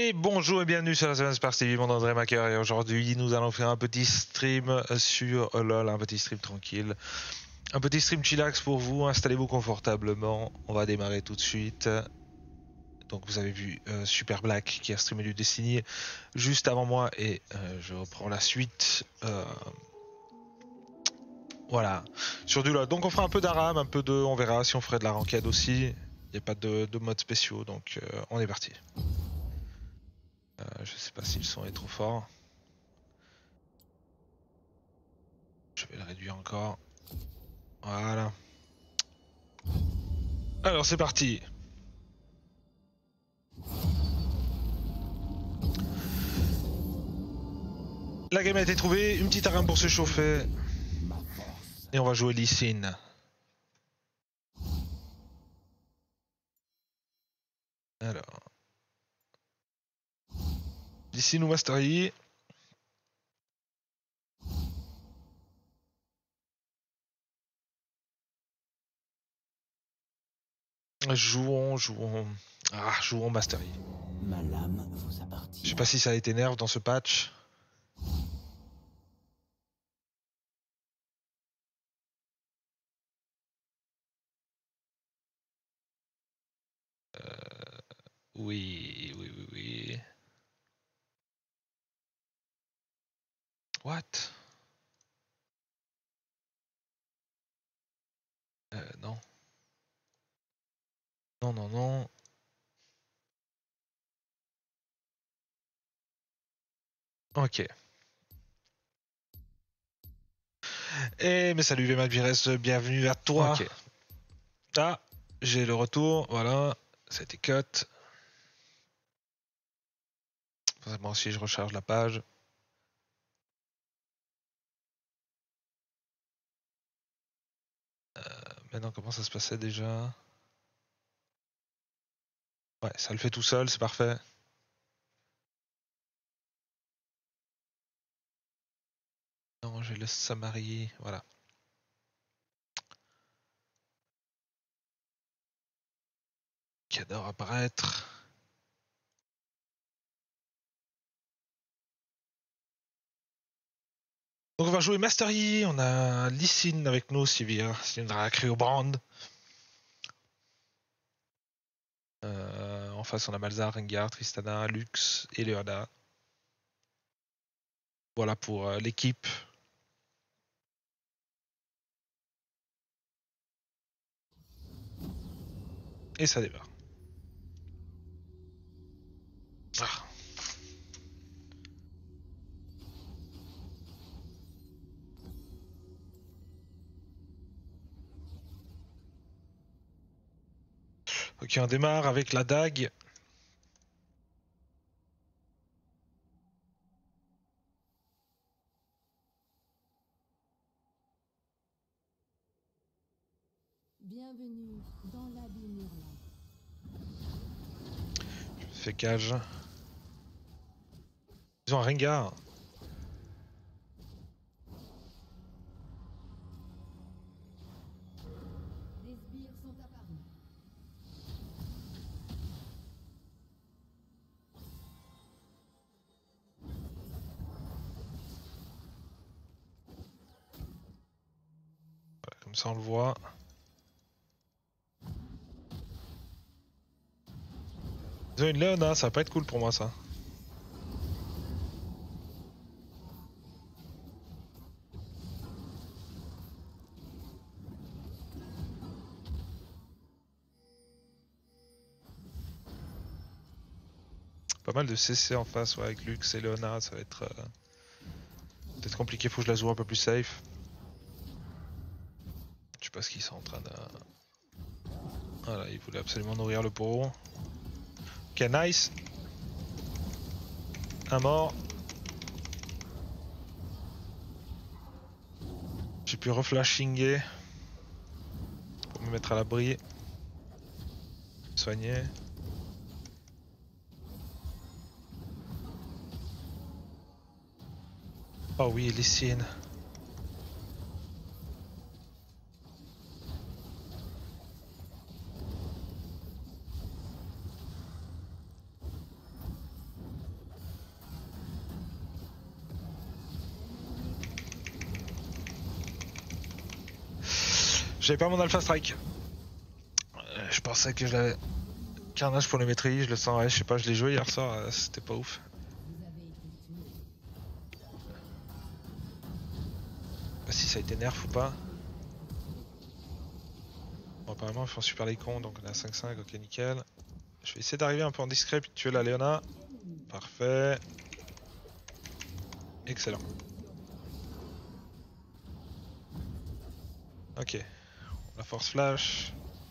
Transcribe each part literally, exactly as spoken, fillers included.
Et bonjour et bienvenue sur la semaine Spark T V, mon André Macker, et aujourd'hui nous allons faire un petit stream sur LOL, un petit stream tranquille, un petit stream chillax pour vous, installez-vous confortablement, on va démarrer tout de suite. Donc vous avez vu euh, Super Black qui a streamé du Destiny juste avant moi et euh, je reprends la suite. Euh, voilà, sur du LOL. Donc on fera un peu d'Aram, un peu de... on verra si on ferait de la ranked aussi, il n'y a pas de, de modes spéciaux, donc euh, on est parti. Euh, je sais pas si le son est trop fort. Je vais le réduire encore. Voilà. Alors c'est parti. La game a été trouvée, une petite arame pour se chauffer. Et on va jouer Lee Sin. Alors. Lee Sin ou Master Yi. Jouons, jouons. Ah, jouons Master Yi. Ma lame vous appartient. Je sais pas si ça a été nerf dans ce patch. Euh, oui, oui, oui, oui. What? Euh, non. Non, non, non. Ok. Eh, mais salut les Malvires, bienvenue à toi. Ok. Ah, j'ai le retour, voilà. Ça a été cut. Moi aussi, je recharge la page. Euh, maintenant, comment ça se passait déjà? Ouais, ça le fait tout seul, c'est parfait. Non, je laisse ça marier, voilà. Qui adore apparaître. Donc on va jouer Master Yi, on a Lee Sin avec nous, Sivir, Syndra, Cryobrand. Euh, en face on a Malzahar, Rengar, Tristana, Lux et Leona. Voilà pour euh, l'équipe. Et ça démarre. Ah. Ok, on démarre avec la dague. Bienvenue dans l'abîme hurlant. Je fais cage. Ils ont un Rengar. Les sbires sont apparus. Voilà, comme ça on le voit. Ils ont une Leona, ça va pas être cool pour moi ça. Pas mal de C C en face, ouais, avec Lux et Leona, ça va être euh, peut-être compliqué, faut que je la joue un peu plus safe. Je sais pas ce qu'ils sont en train de... Voilà, ils voulaient absolument nourrir le poro. Ok, nice. Un mort. J'ai pu reflashinguer pour me mettre à l'abri. Soigner. Oh oui, Lee Sin. J'avais pas mon Alpha Strike. Euh, je pensais que je l'avais. Carnage pour les maîtrises, je le sens, ouais, je sais pas, je l'ai joué hier soir, euh, c'était pas ouf. Bah, si ça a été nerf ou pas. Bon, apparemment ils font super les cons, donc on est à cinq cinq, ok nickel. Je vais essayer d'arriver un peu en discret puis de tuer la Léona. Parfait. Excellent. Ok. La force flash.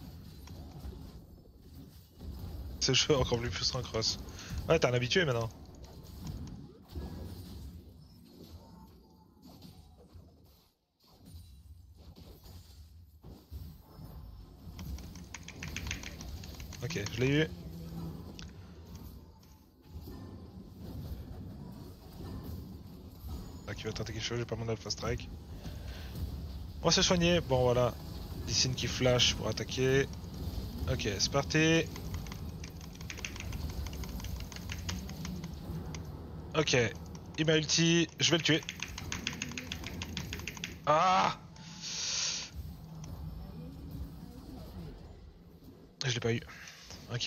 Ce jeu est encore plus frustrant que Cross. Ouais, t'es un habitué maintenant. Ok, je l'ai eu. Ah, qui va tenter quelque chose, j'ai pas mon Alpha Strike. On va se soigner. Bon, voilà. Lysine qui flash pour attaquer. Ok, c'est parti. Ok, il m'a ulti, je vais le tuer. Ah! Je l'ai pas eu. Ok.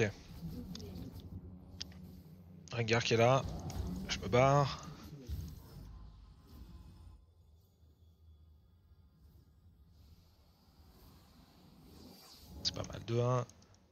Rengar qui est là. Je me barre. C'est pas mal, deux un.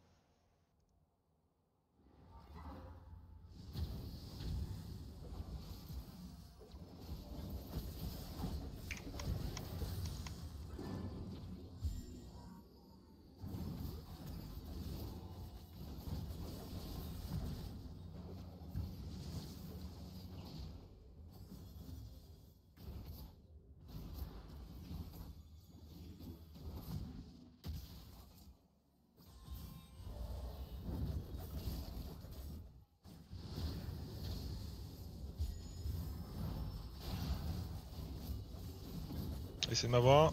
Essayez de m'avoir.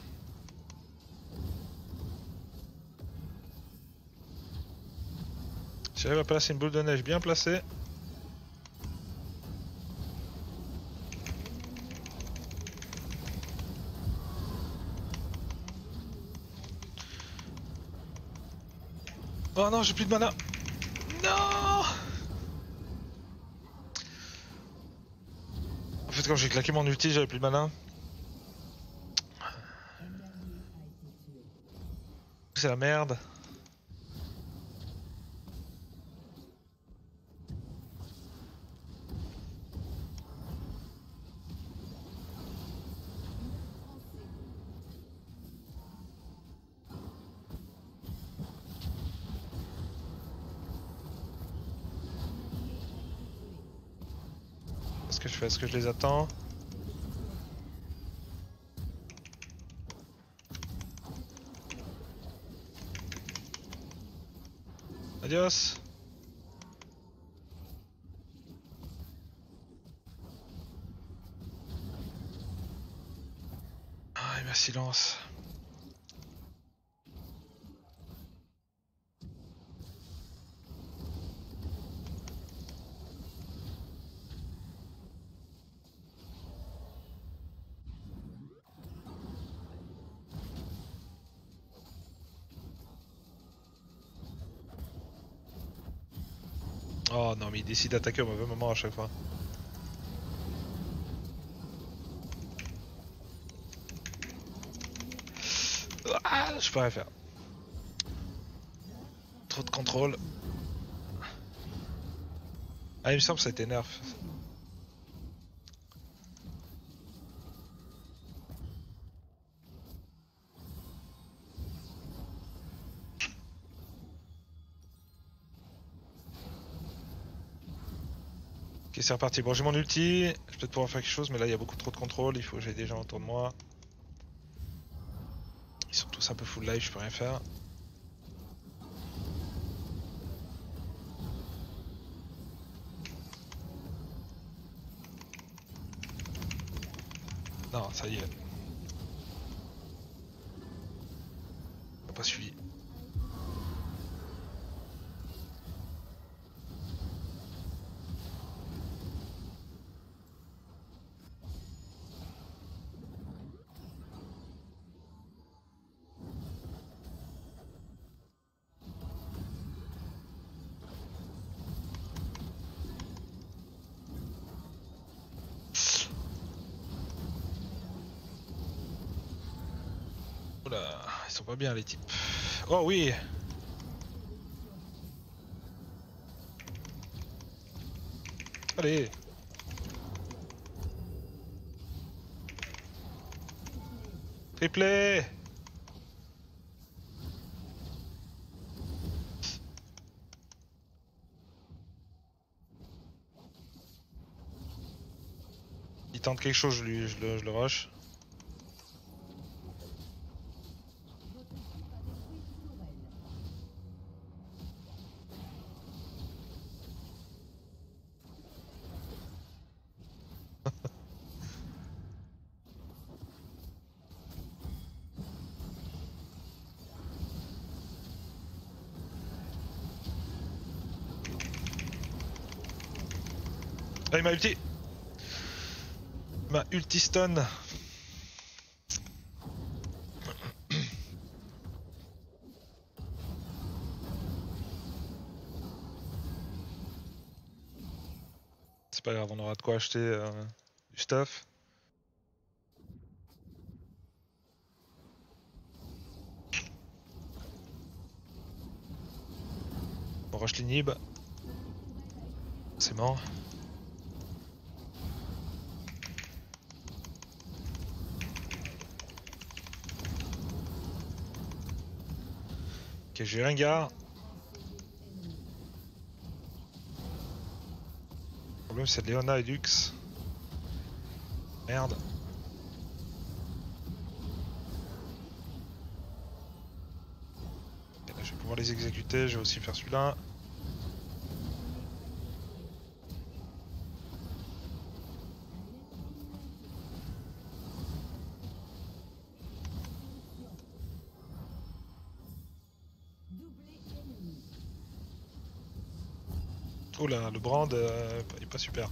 J'arrive à placer une boule de neige bien placée. Oh non, j'ai plus de mana. Non! En fait, quand j'ai claqué mon ulti, j'avais plus de mana. C'est la merde. Qu'est-ce que je fais? Est-ce que je les attends? Adios. Ah, il m'a silence. Oh non, mais il décide d'attaquer au mauvais moment à chaque fois. Ah, je peux rien faire. Trop de contrôle. Ah, il me semble que ça t'énerve. Ok, c'est reparti. Bon, j'ai mon ulti. Je vais peut-être pouvoir faire quelque chose, mais là il y a beaucoup trop de contrôle. Il faut que j'ai des gens autour de moi. Ils sont tous un peu full life, je peux rien faire. Non, ça y est. On n'a pas suivi. Oula, ils sont pas bien les types. Oh oui. Allez. Triplé. Il tente quelque chose, je, lui, je, le, je le rush. Ah, il m'a ulti. Il m'a ulti stun. C'est pas grave, on aura de quoi acheter euh, du stuff. On rush l'inhib. C'est mort. Ok, j'ai Rengar. Le problème c'est Leona et Lux. Merde. Ok, là, je vais pouvoir les exécuter, je vais aussi faire celui-là. Oh là, le brand euh, il est pas super.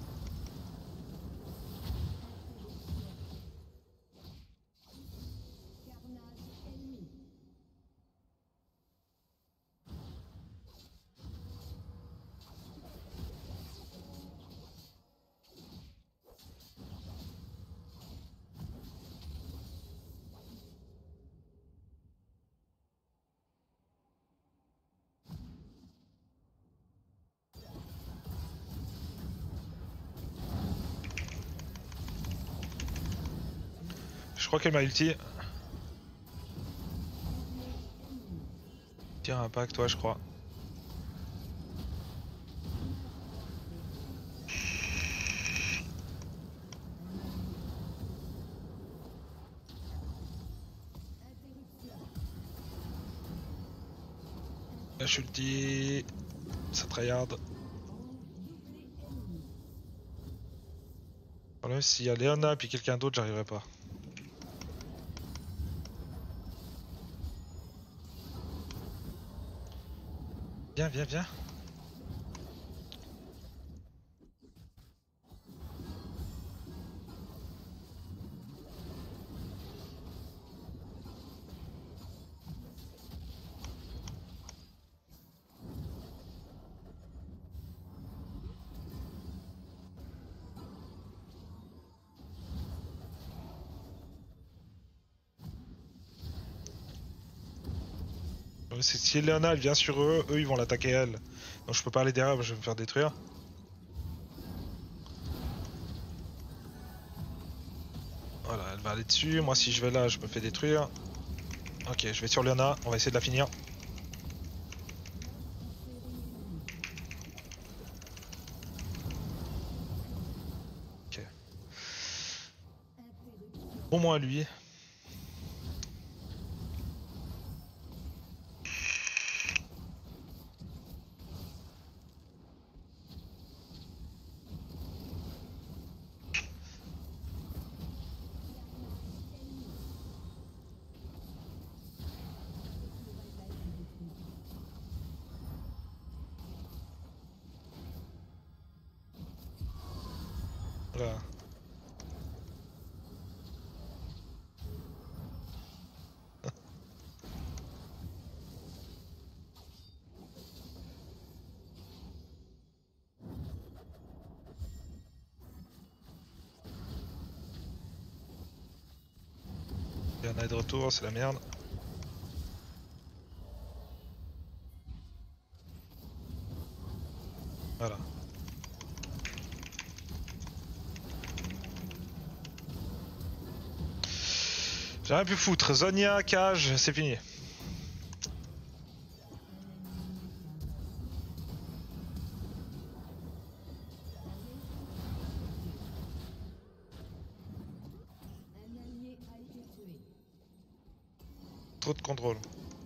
Je crois qu'elle m'a ulti. Tire un pack toi je crois. Là je suis ulti. Ça tryhard. Le problème s'il y a Leona puis quelqu'un d'autre j'arriverai pas. Viens, viens, viens. C'est si Leona elle vient sur eux, eux ils vont l'attaquer elle. Donc je peux pas aller derrière, je vais me faire détruire. Voilà, elle va aller dessus. Moi si je vais là, je me fais détruire. Ok, je vais sur Leona, on va essayer de la finir. Ok. Au moins lui. Voilà. Léona est de retour, c'est la merde. Voilà. J'ai rien pu foutre. Zonia, cage, c'est fini. Un allié a été tué. Trop de contrôle.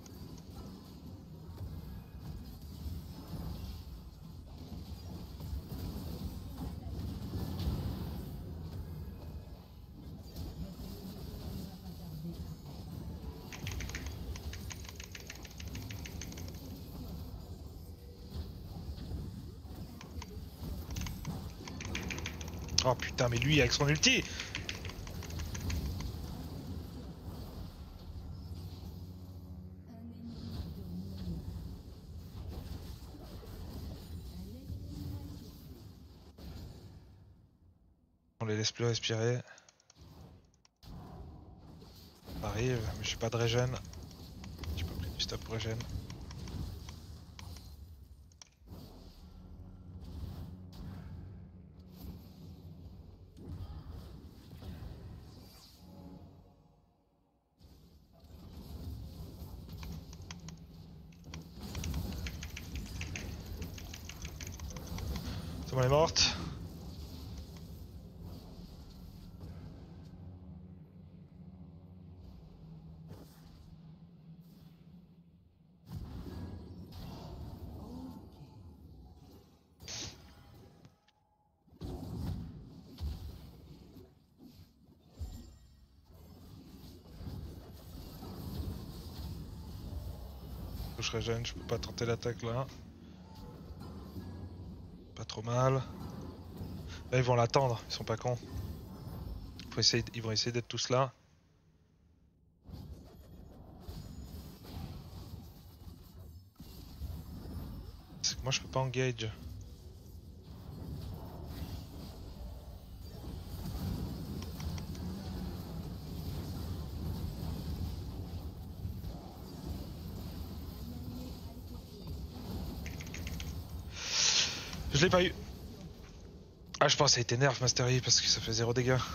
Oh putain, mais lui avec son ulti. On les laisse plus respirer. Ça arrive, mais j'ai pas de régène. J'ai pas pris du stop régène. C'est bon, elle est morte. Je régène, je peux pas tenter l'attaque là. Pas trop mal. Là ils vont l'attendre, ils sont pas cons. Faut essayer, ils vont essayer d'être tous là. C'est que moi je peux pas engage. Je l'ai pas eu. Ah, je pense que ça a été nerf Master Yi parce que ça fait zéro dégâts. Ace.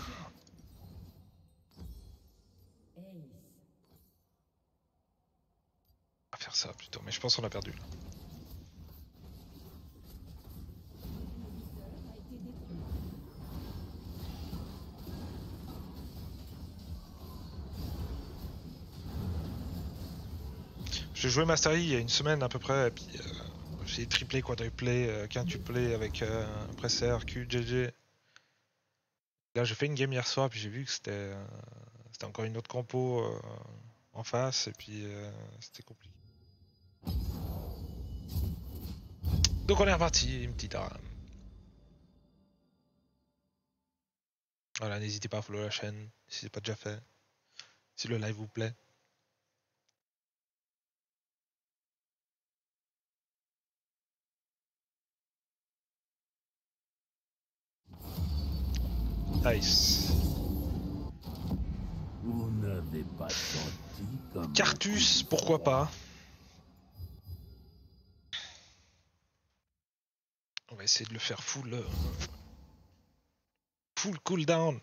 On va faire ça plutôt, mais je pense qu'on a perdu là. A été détruit. J'ai joué Master Yi il y a une semaine à peu près, et puis euh, j'ai triplé, quadruplé, euh, quintuplé avec euh, Presser, Q, G G. Là j'ai fait une game hier soir, puis j'ai vu que c'était euh, c'était encore une autre compo euh, en face, et puis euh, c'était compliqué. Donc on est reparti, une petite arme. Voilà, n'hésitez pas à follow la chaîne si c'est pas déjà fait, si le live vous plaît. Nice. Vous n'avez pas senti comme... Cartus, pourquoi pas. On va essayer de le faire full... Euh, full cooldown.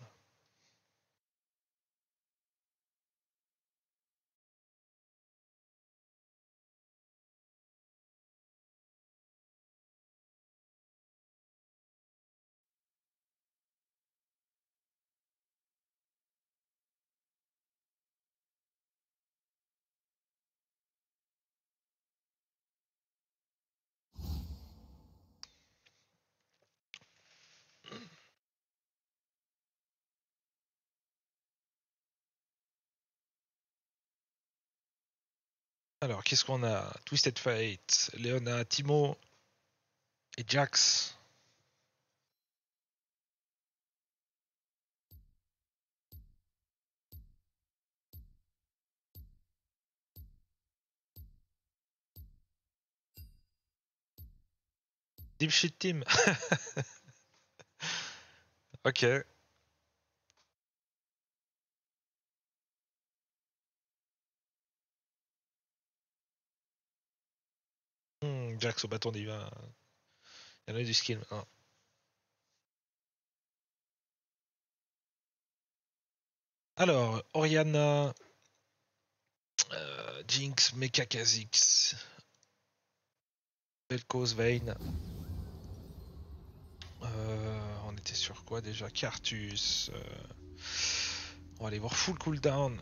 Alors, qu'est-ce qu'on a? Twisted Fate, Léona, Timo et Jax. Deep Shit Team. Ok. Jax au bâton divin. Il y en a du skill maintenant. Alors, Orianna, euh, Jinx, Mecha Kha'Zix, Vel'Koz, Vayne. Euh, on était sur quoi déjà? Karthus. Euh... On va aller voir full cooldown.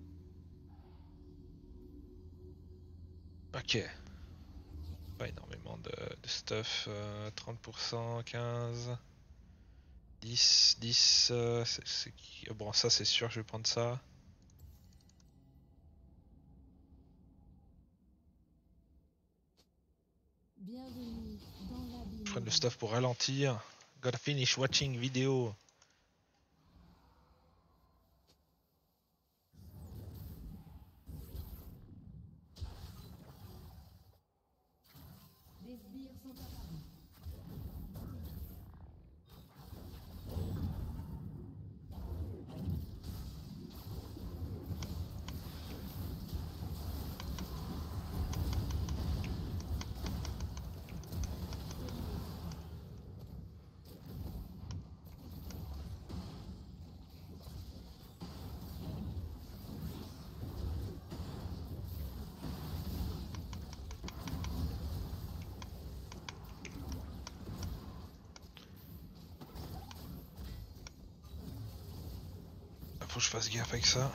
Ok. Pas énormément de, de stuff. Euh, trente pour cent, quinze. dix, dix. Euh, c'est, c'est... Bon, ça c'est sûr, je vais prendre ça. Bienvenue dans Je l'abîme. vais prendre le stuff pour ralentir. Gotta finish watching video. Des sbires sont apparus. Faut que je fasse gaffe avec ça.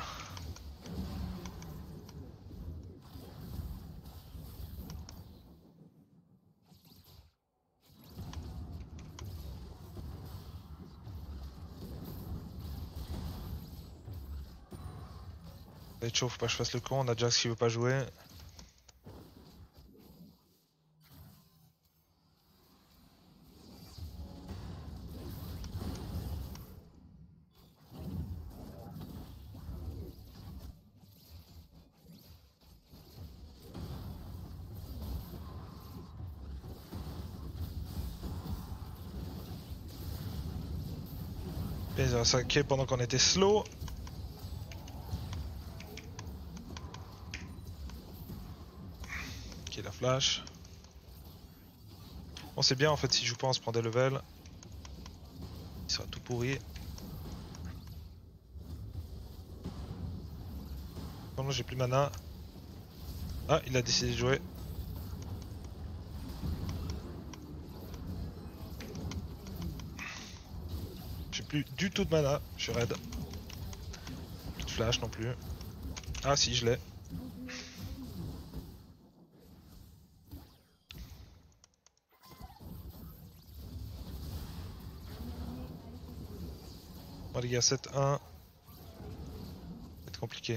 Ça va être chaud, faut pas que je fasse le con. On a Jax qui veut pas jouer. Ils ont attaqué pendant qu'on était slow. Ok, la flash. Bon, c'est bien en fait, s'il joue pas, on se prend des levels. Il sera tout pourri. Non, j'ai plus mana. Ah, il a décidé de jouer. J'ai plus du tout de mana, je suis raid. Plus de flash non plus. Ah si, je l'ai. Bon les gars, sept un. Ça va être compliqué.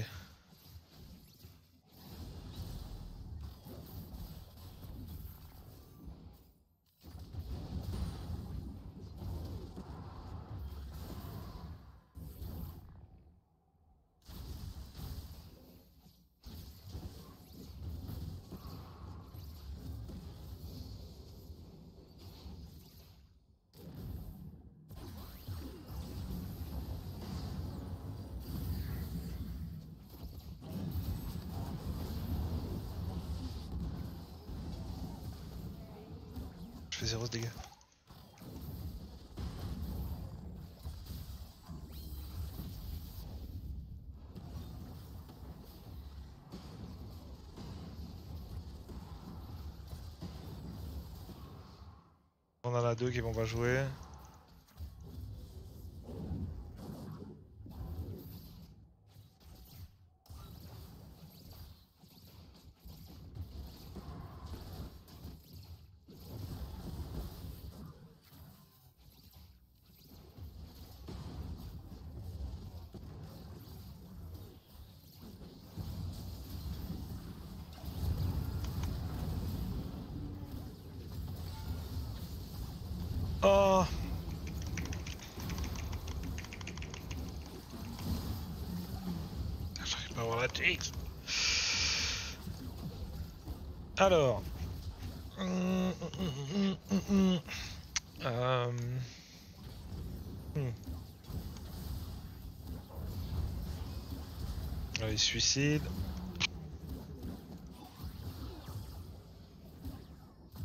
Je fais zéro dégâts. On en a deux qui vont pas jouer. Oh! J'arrive pas à avoir la Jinx. Alors. Hum, hum, hum, hum, hum. Euh... Hmm. Allez, suicide.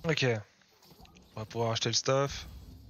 Ok. On va pouvoir acheter le stuff.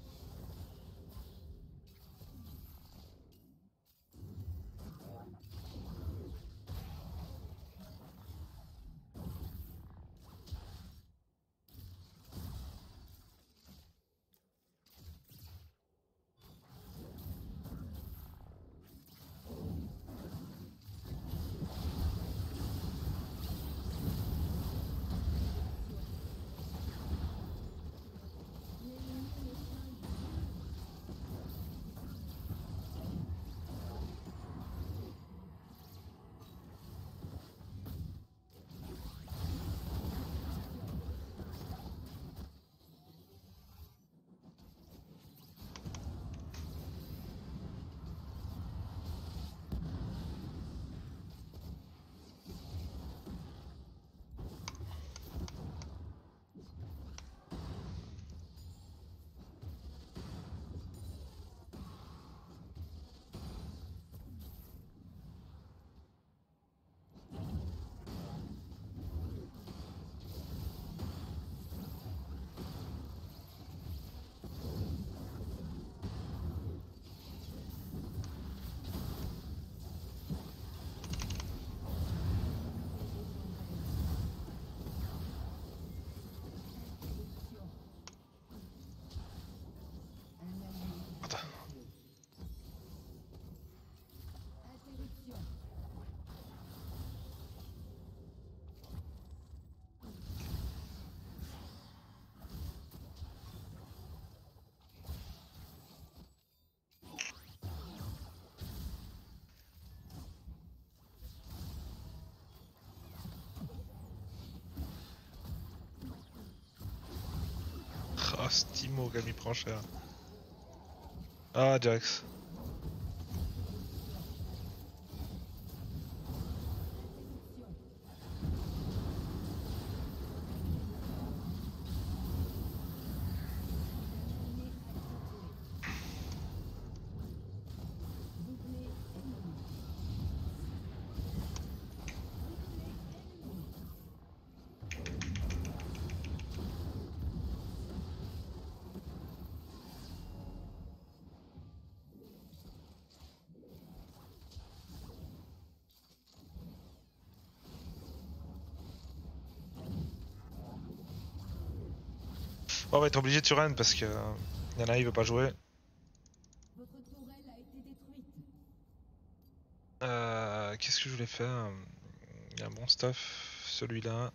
Ah, oh, Stimo qui m'y prend cher. Ah, Jax. On va être obligé de surrun parce que y en a un il veut pas jouer. Votre tourelle a été détruite. Euh, Qu'est-ce que je voulais faire? Il y a un bon stuff, celui-là.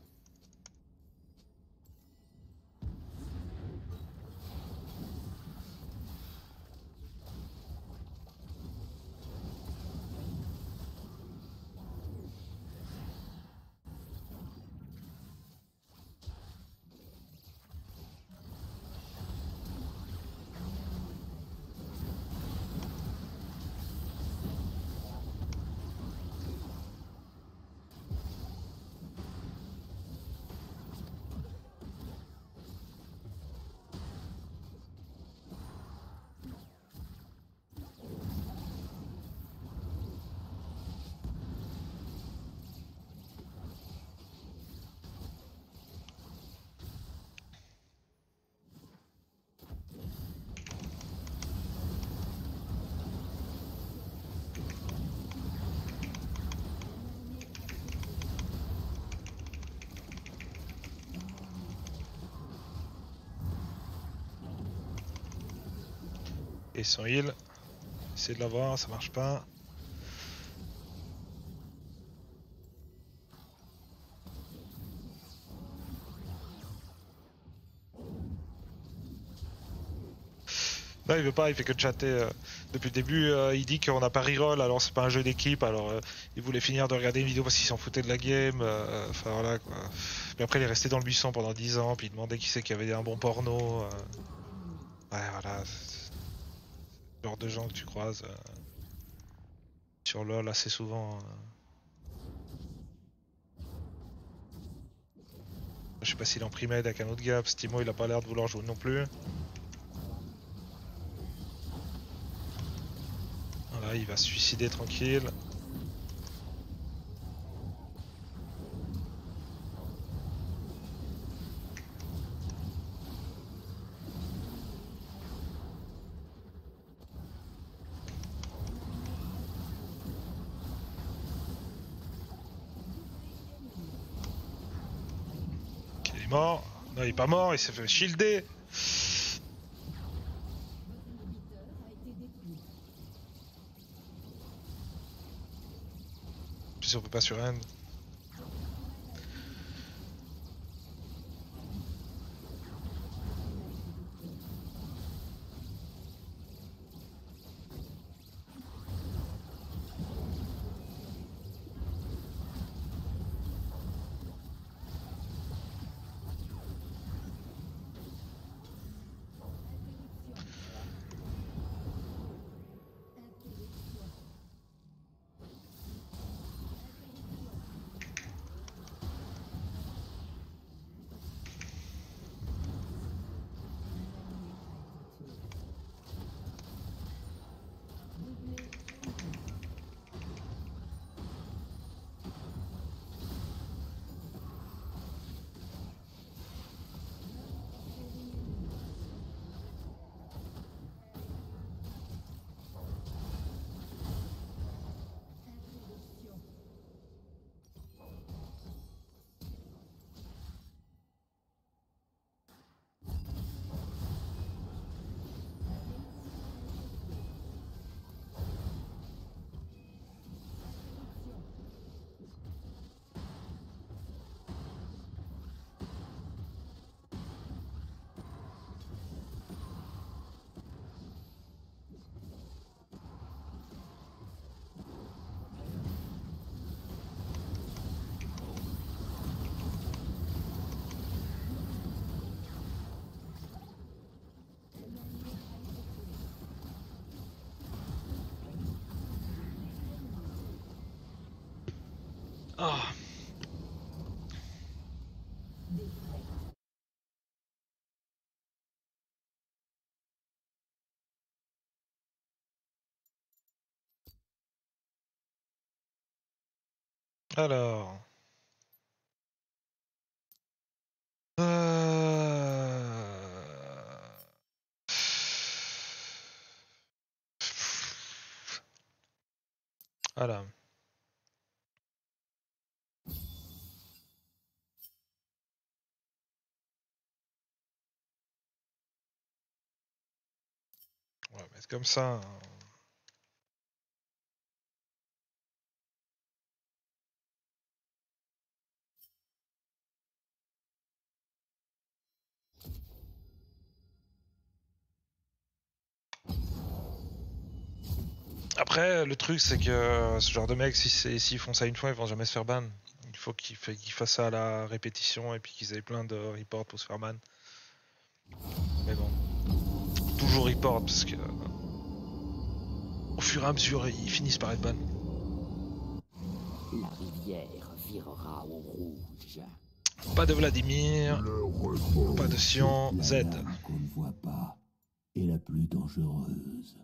Et son heal. Essayer de l'avoir, ça marche pas. Non, il veut pas, il fait que chatter. euh. Depuis le début, euh, il dit qu'on n'a pas reroll, alors c'est pas un jeu d'équipe. Alors euh, il voulait finir de regarder une vidéo parce qu'il s'en foutait de la game. euh, Enfin voilà quoi. Mais après, il est resté dans le buisson pendant dix ans, puis il demandait qui c'est qui avait un bon porno. euh. Ouais, voilà. C'est le genre de gens que tu croises euh, sur LoL assez souvent. euh. Je sais pas s'il est en primate avec un autre gars, Stimo il a pas l'air de vouloir jouer non plus. Voilà, il va se suicider tranquille. est mort. Non, il est pas mort, il s'est fait shielder. Puis si on peut pas sur end. Ah. Alors. Euh... Voilà. On va mettre comme ça. Hein. Après, le truc, c'est que ce genre de mecs, s'ils si, si font ça une fois, ils vont jamais se faire ban. Il faut qu'ils qu fassent ça à la répétition et puis qu'ils aient plein de reports pour se faire ban. Mais bon. Toujours report parce que. Au fur et à mesure, ils finissent par être ban. La rivière virera au rouge. Pas de Vladimir. Pas de Sion. Z. La lame qu'on ne voit pas est la plus dangereuse.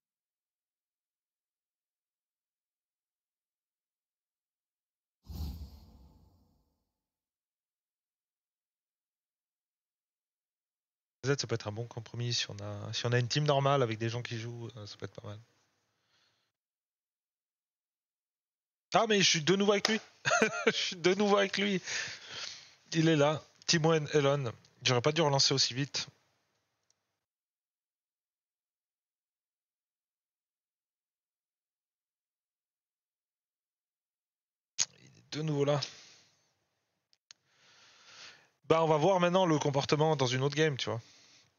Z, ça peut être un bon compromis si on a, si on a une team normale avec des gens qui jouent, ça peut être pas mal. Ah, mais je suis de nouveau avec lui. Je suis de nouveau avec lui. Il est là. Timoen Elon. J'aurais pas dû relancer aussi vite. Il est de nouveau là. Bah, on va voir maintenant le comportement dans une autre game, tu vois.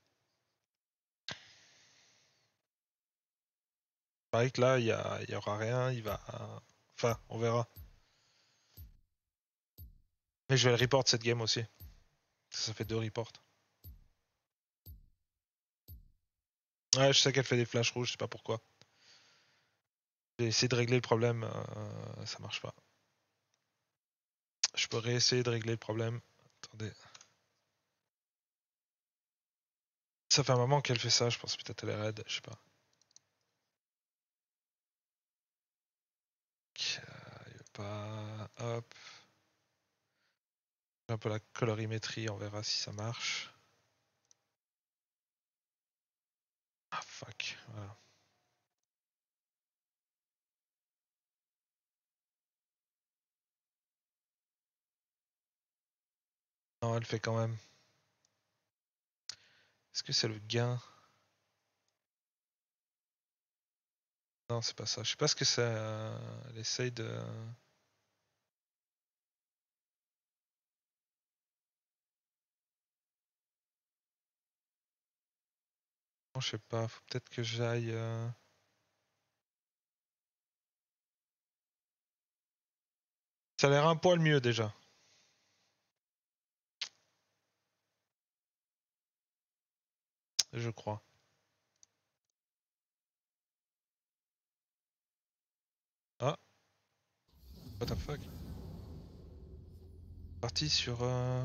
Pareil que là, il y, a, y aura rien. Il va. Enfin, on verra. Mais je vais le report cette game aussi. Ça, ça fait deux reports. Ouais, je sais qu'elle fait des flashs rouges, je sais pas pourquoi. J'ai essayé de régler le problème, euh, ça marche pas. Je peux réessayer de régler le problème. Attendez. Ça fait un moment qu'elle fait ça, je pense peut-être elle est raide, je sais pas. Il veut pas. Hop. Un peu la colorimétrie, on verra si ça marche. Ah fuck, voilà. Non, elle fait quand même. Est-ce que c'est le gain? Non, c'est pas ça. Je sais pas ce que c'est. euh, Elle essaye de. Non, je sais pas. Faut peut-être que j'aille. euh, Ça a l'air un poil mieux déjà. Je crois. Ah, what the fuck? Parti sur. euh,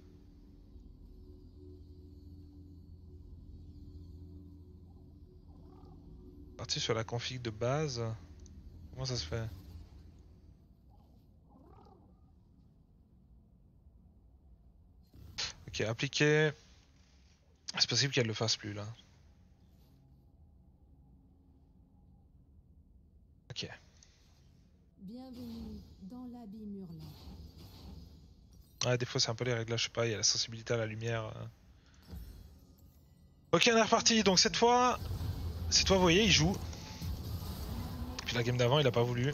Parti sur la config de base. Comment ça se fait? Ok, appliquer. C'est possible qu'elle le fasse plus là. Ok. Bienvenue dans l'abîme hurlant. Ouais, des fois c'est un peu les réglages, je sais pas, il y a la sensibilité à la lumière. euh. Ok, on est reparti. Donc cette fois, cette fois, vous voyez, il joue. Puis la game d'avant, il a pas voulu.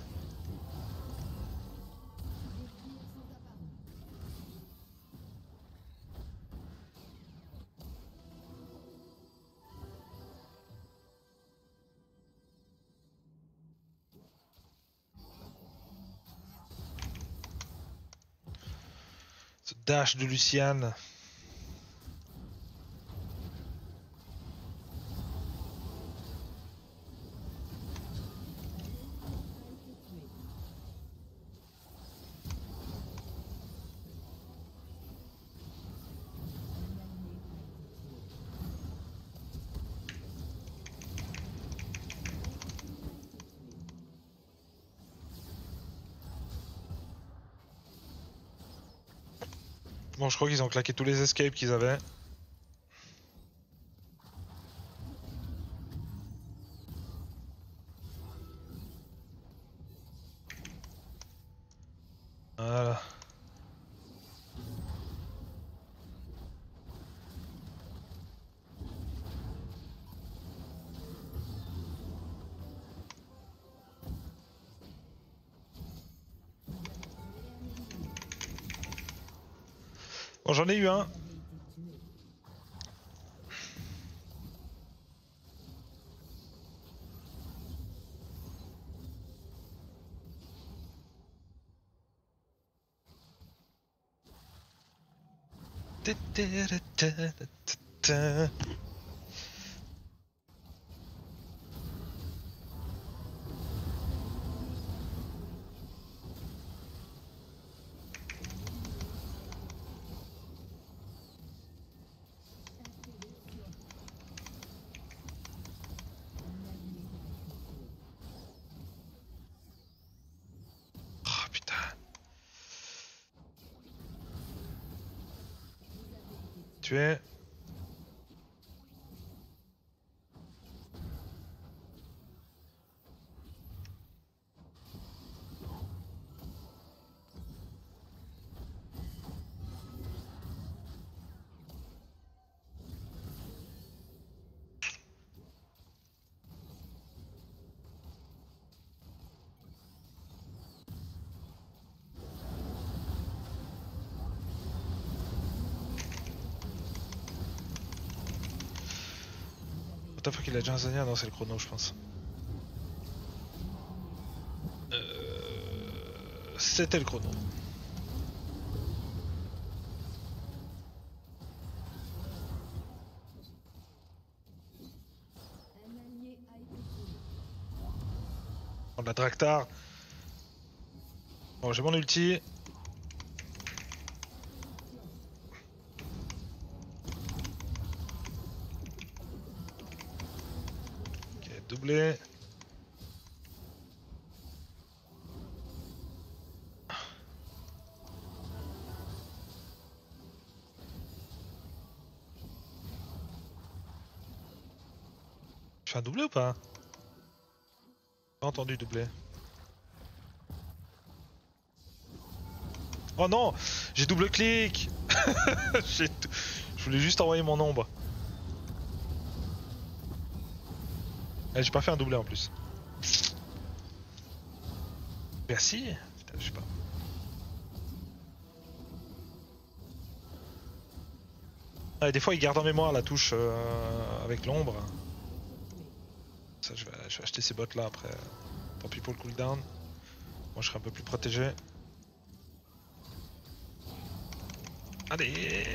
Ce dash de Luciane. Bon, je crois qu'ils ont claqué tous les escapes qu'ils avaient. Voilà. Bon, j'en ai eu un. Oh putain. Tué. What the fuck, il a déjà un Zania? Non, c'est le chrono, je pense. Euh... C'était le chrono. Un allié a été tué. On a Draktar. Bon, j'ai mon ulti. Ok, doublé. Je fais un doublé ou pas? Pas entendu doublé. Oh non! J'ai double clic! J'ai tout- Je voulais juste envoyer mon ombre. Eh, j'ai pas fait un doublé en plus. Merci. Putain, je sais pas. Ah, et des fois, il garde en mémoire la touche euh, avec l'ombre. Ça, je vais, je vais acheter ces bottes là après. Tant pis pour le cooldown. Moi, je serai un peu plus protégé. Allez.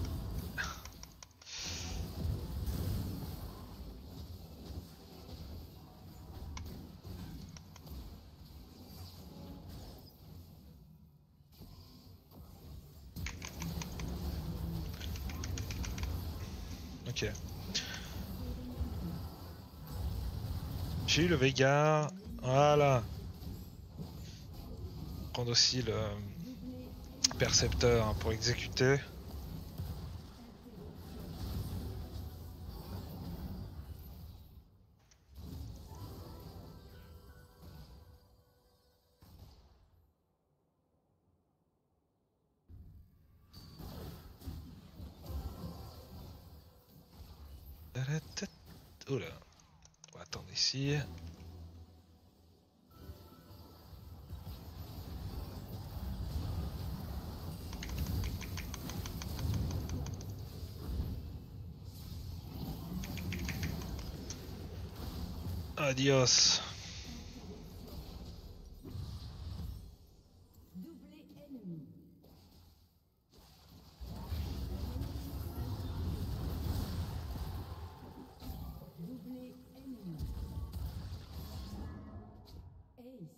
Ok. J'ai eu le Veigar. Voilà. Prendre aussi le percepteur hein, pour exécuter. Oula. On va attendre ici. Adios. Doublé ennemi. Doublé ennemi. Ace.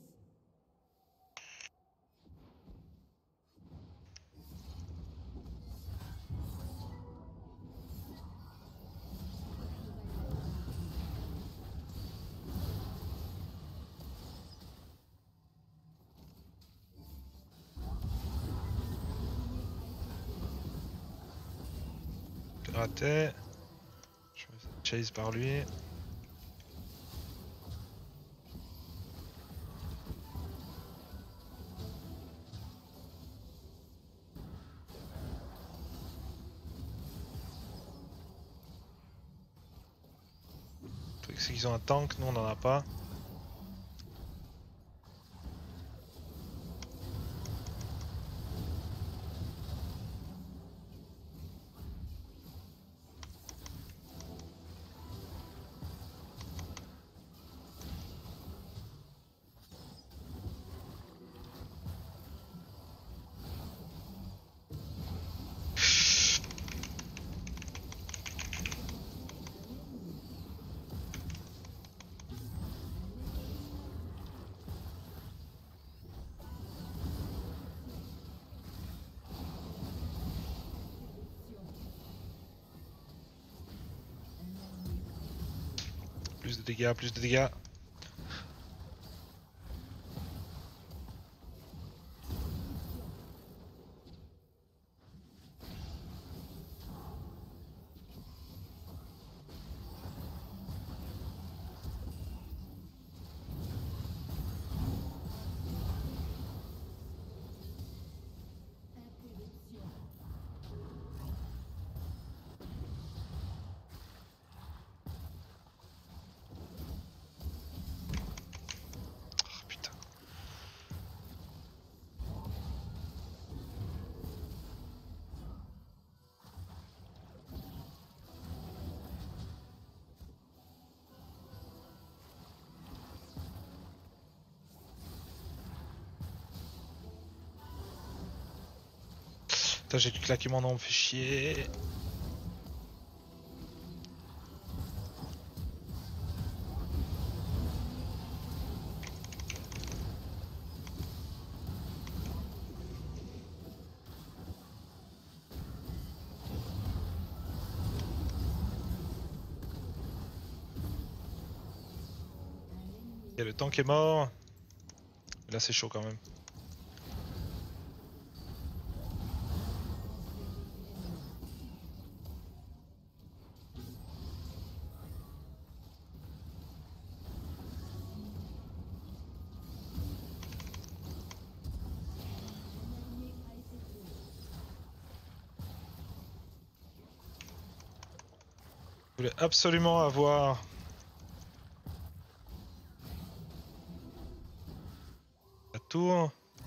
Raté. Je me fais chase par lui. Le truc c'est qu'ils ont un tank, nous on en a pas. Plus de dégâts, plus de dégâts. Interruption. Oh, putain. Putain, j'ai dû claquer mon nom, on me fait chier. Il y a le tank qui est mort. Là c'est chaud quand même. voulais absolument avoir la tour.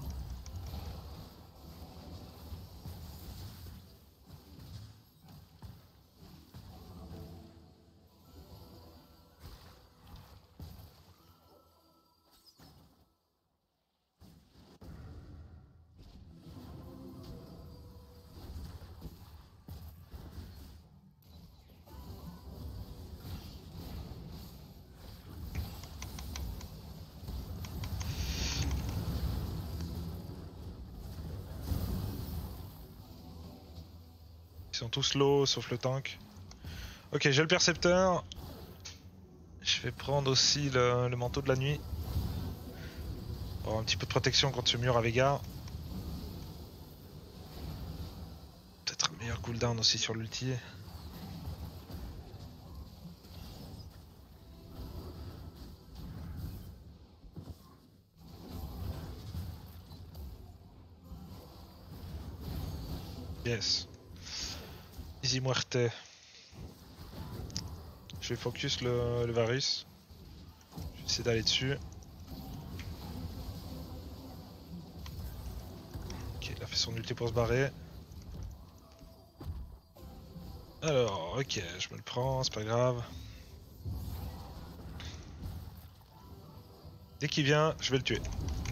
Ils sont tous low sauf le tank. Ok, j'ai le percepteur. Je vais prendre aussi le, le manteau de la nuit. Pour avoir un petit peu de protection contre ce mur à Vega. Peut-être un meilleur cooldown aussi sur l'ulti. Yes. Easy muerte. Je vais focus le, le Varus. Je vais essayer d'aller dessus. Ok, il a fait son ulti pour se barrer. Alors, ok, je me le prends, c'est pas grave. Dès qu'il vient, je vais le tuer.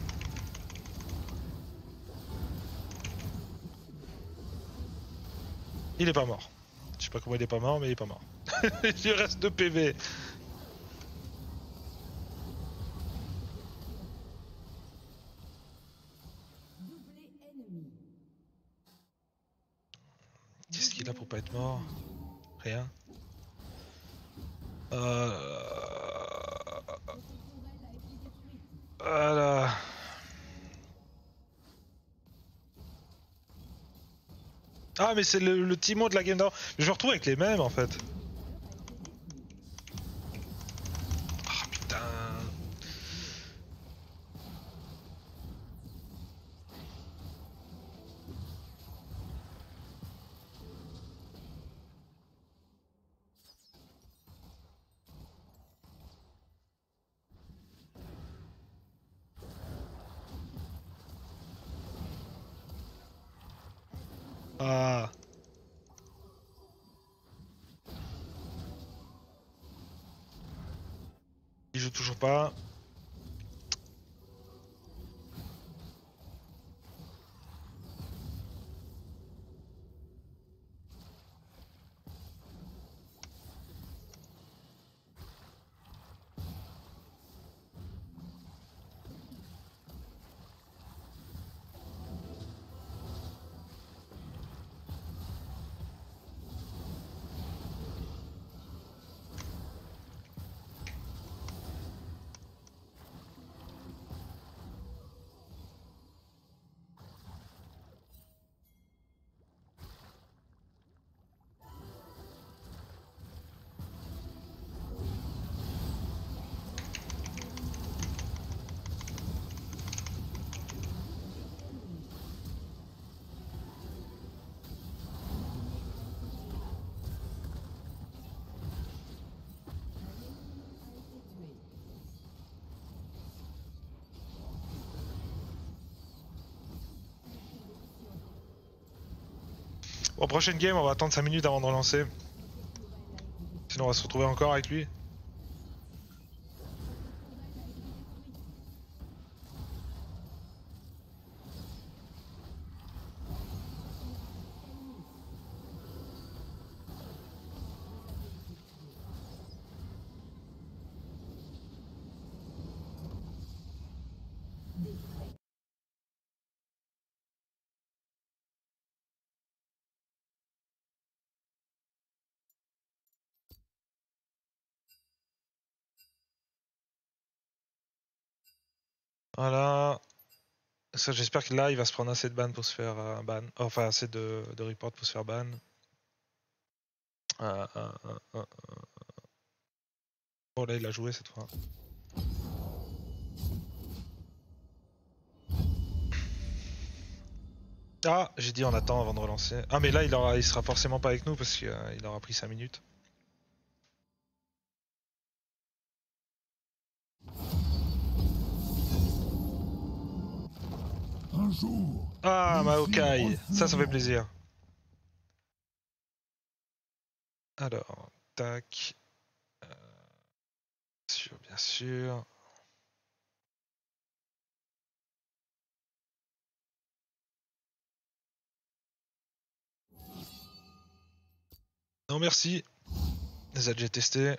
Il est pas mort. Je sais pas comment il est pas mort, mais il est pas mort. Il lui reste deux P V. Doublé ennemi. Qu'est-ce qu'il a pour pas être mort? Rien. Euh... Voilà. Ah mais c'est le, le Timo de la game d'avant. Je me retrouve avec les mêmes en fait. Ah putain. Ah. Il joue toujours pas. Bon, prochaine game, on va attendre cinq minutes avant de relancer. Sinon, on va se retrouver encore avec lui. Voilà. Ça, j'espère que là, il va se prendre assez de ban pour se faire euh, ban. Enfin, assez de, de report pour se faire ban. Euh, euh, euh, euh. Oh là, il a joué cette fois. Ah, j'ai dit on attend avant de relancer. Ah, mais là, il, aura, il sera forcément pas avec nous parce qu'il euh, aura pris cinq minutes. jour. Ah, Les Maokai, fibres ça, ça fait furent. plaisir. Alors, tac. Euh, sûr, bien sûr. Non, merci. Les a déjà testés.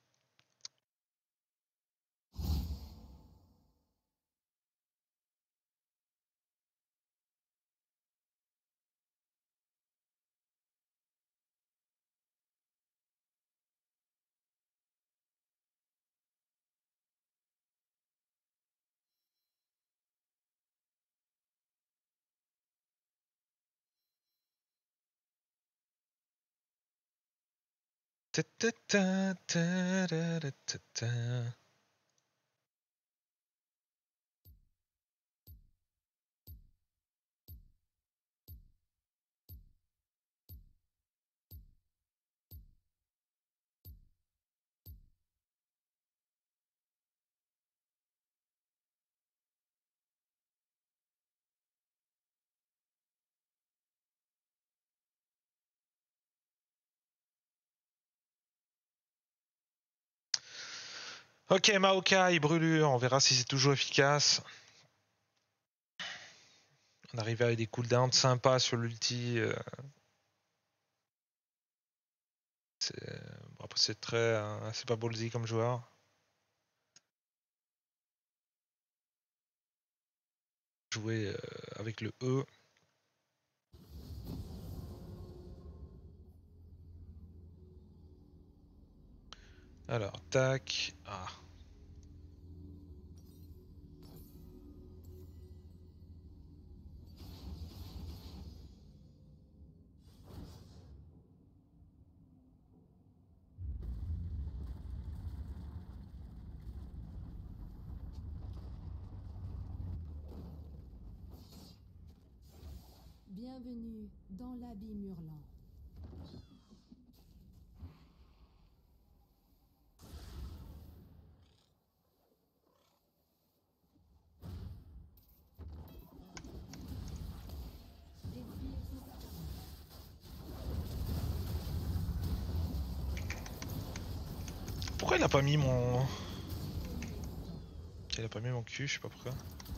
Ta ta ta ta ta ta ta ta. Ok, Maokai, brûlure, on verra si c'est toujours efficace. On arrive avec des cooldowns sympas sur l'ulti. Euh... C'est bon, après, c'est très. Euh, c'est pas ballsy comme joueur. Jouer euh, avec le E. Alors, tac. Ah. Bienvenue dans l'abîme hurlant. Pourquoi il a pas mis mon. Il a pas mis mon cul, je sais pas pourquoi.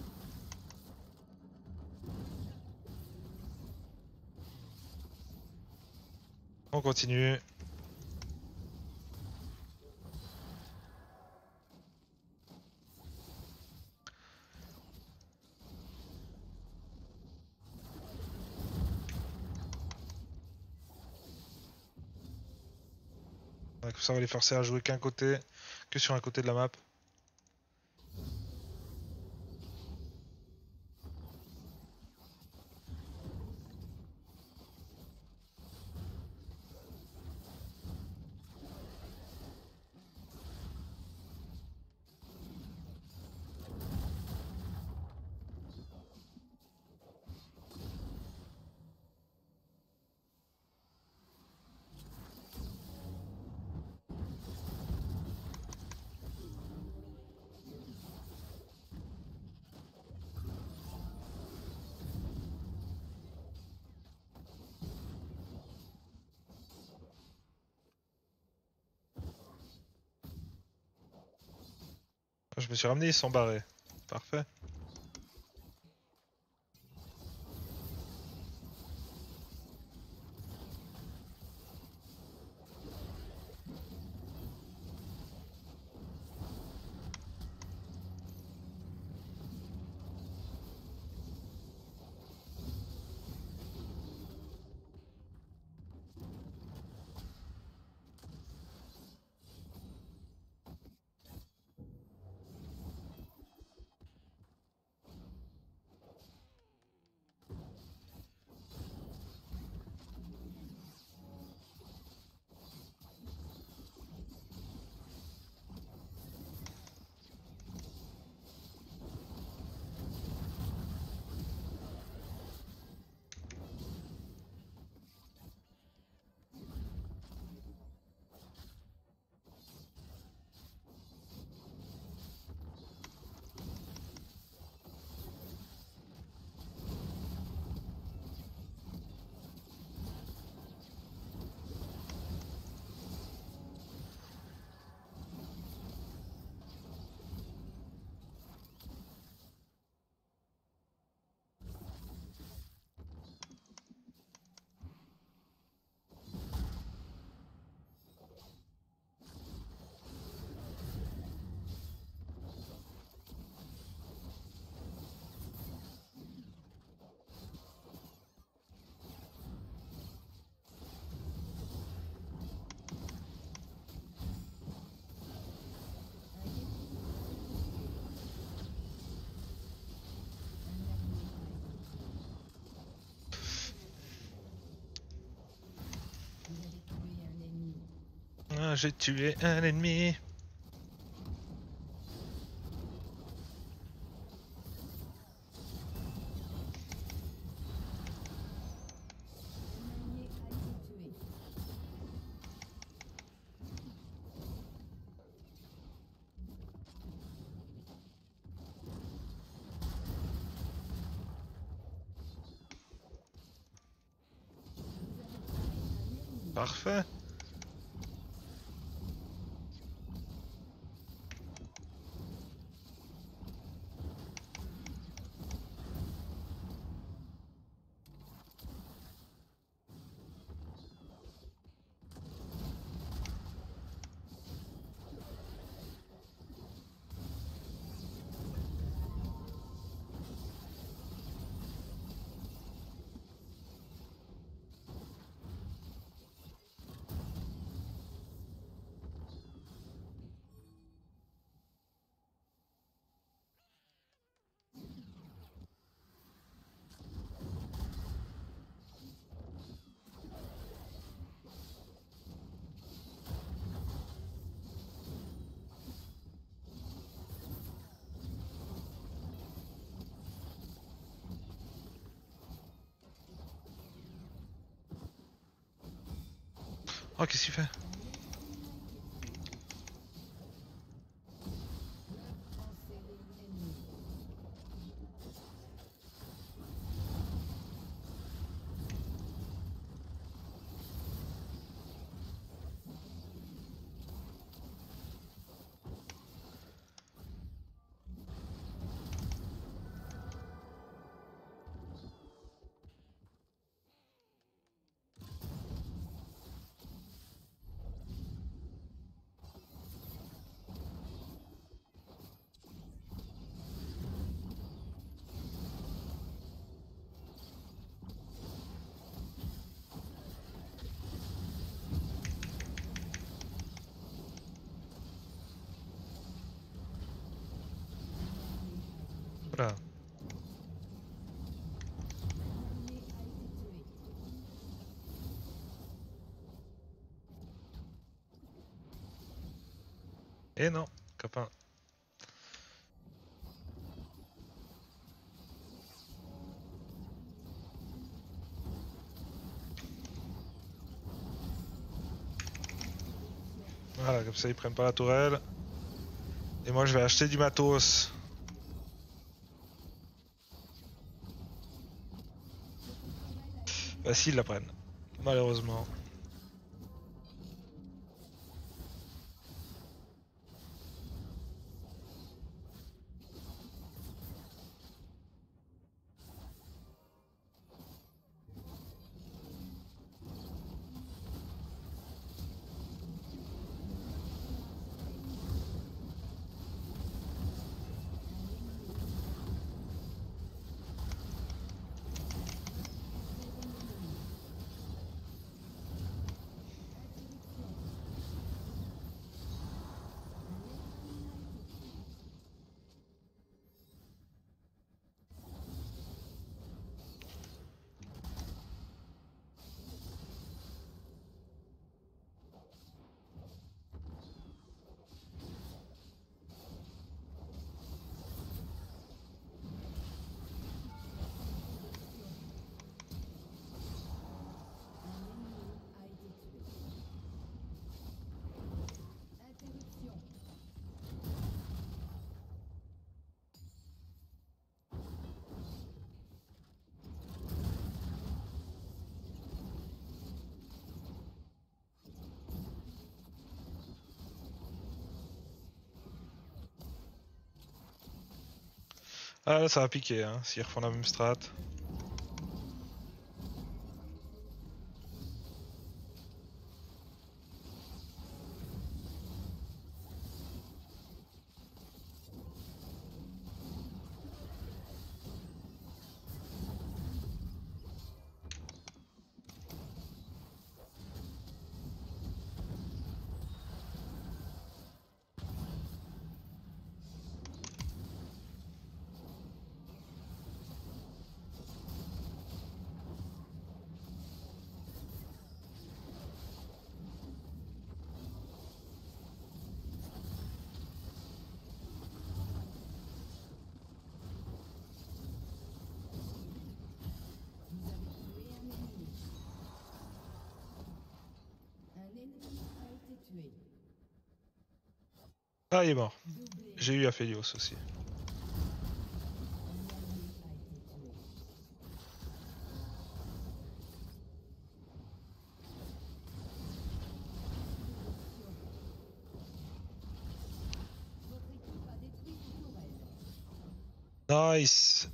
On continue. Ouais, comme ça, on va les forcer à jouer qu'un côté, que sur un côté de la map. Je me suis ramené, ils sont barrés. Parfait. Enfin, j'ai tué un ennemi. Parfait. Oh, qu'est-ce qu'il fait? Voilà. Et non, copain. Voilà, comme ça ils prennent pas la tourelle. Et moi je vais acheter du matos. Bah s'ils la prennent, malheureusement. Ah là ça va piquer hein, s'ils refont la même strat. Ah, il est mort. J'ai eu Aphelios aussi. Nice.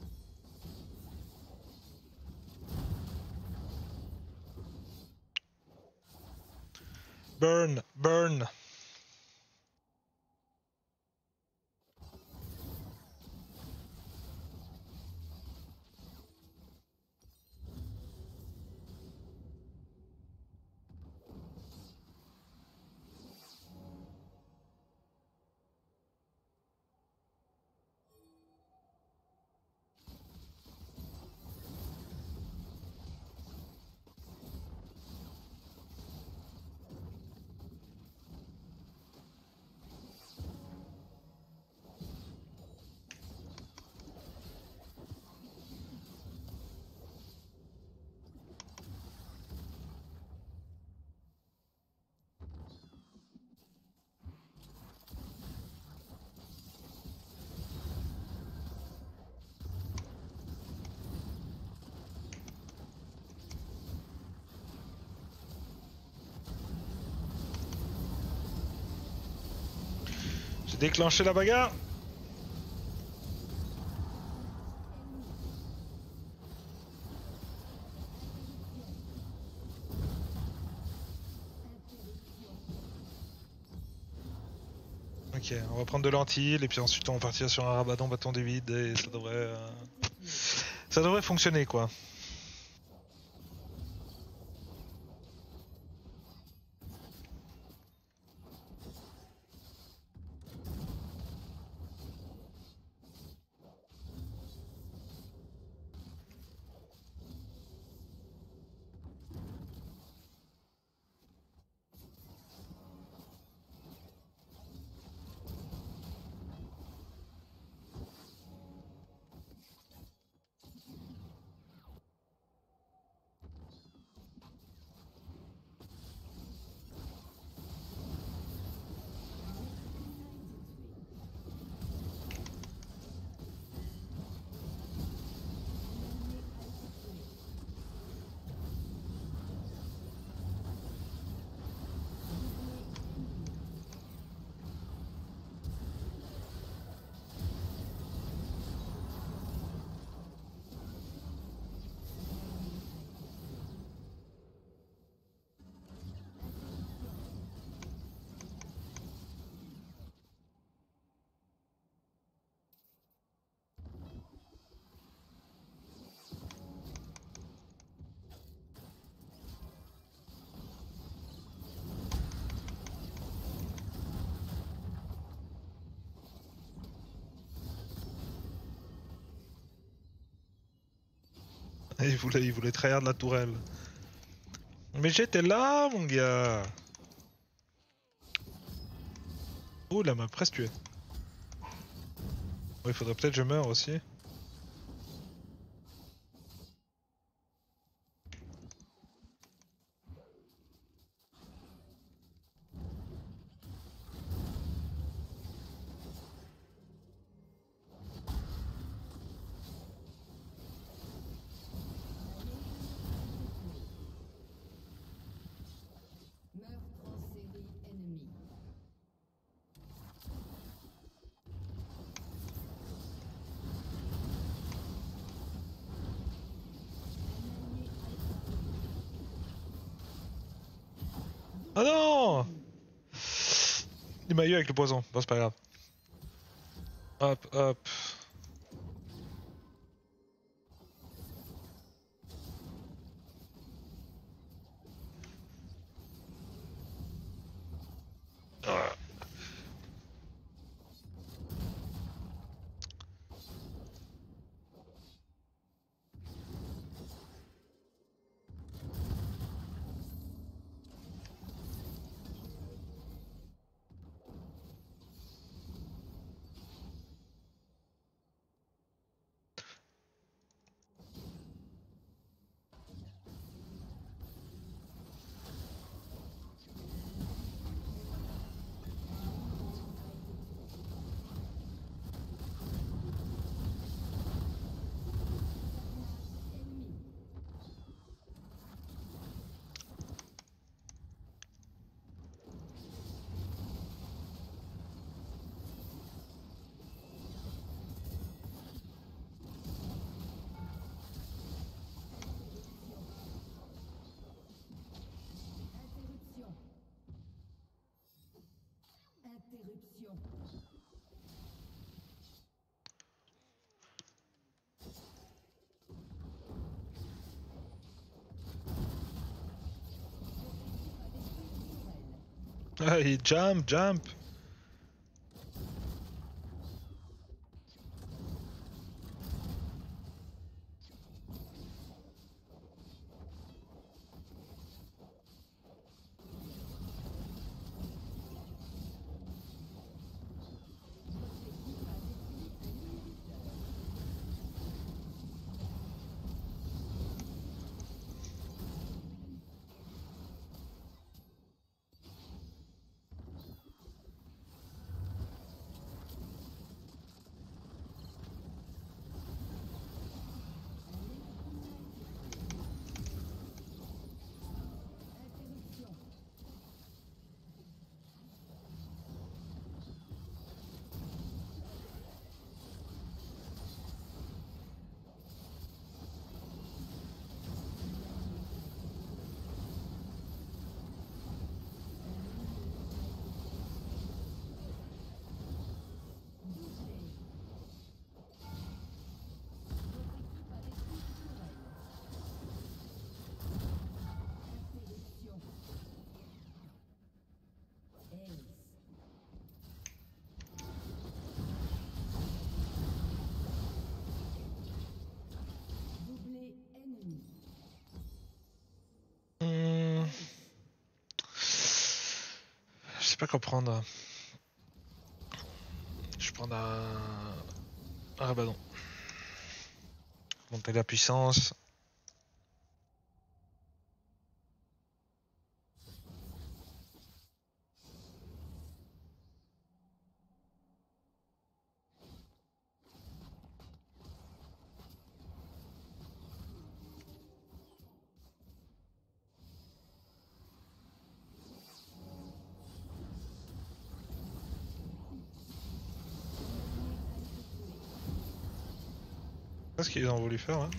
Burn, burn. J'ai déclenché la bagarre. Ok, on va prendre de lentilles et puis ensuite on va partir sur un rabadon bâton des vides et ça devrait... Euh... Ça devrait fonctionner quoi. Il voulait, il voulait trahir de la tourelle. Mais j'étais là, mon gars. Oh, là, m'a presque tué. Il faudrait peut-être que je meure aussi. Meurtre en série ennemi. Ah non! Il m'a eu avec le poison. Bon, c'est pas grave. Hop, hop. Ah. Interruption. Allez, jump, jump. Hmm. Je sais pas quoi prendre. Je vais prendre un... Ah bah non. Monter la puissance. C'est ce qu'ils ont voulu faire, hein.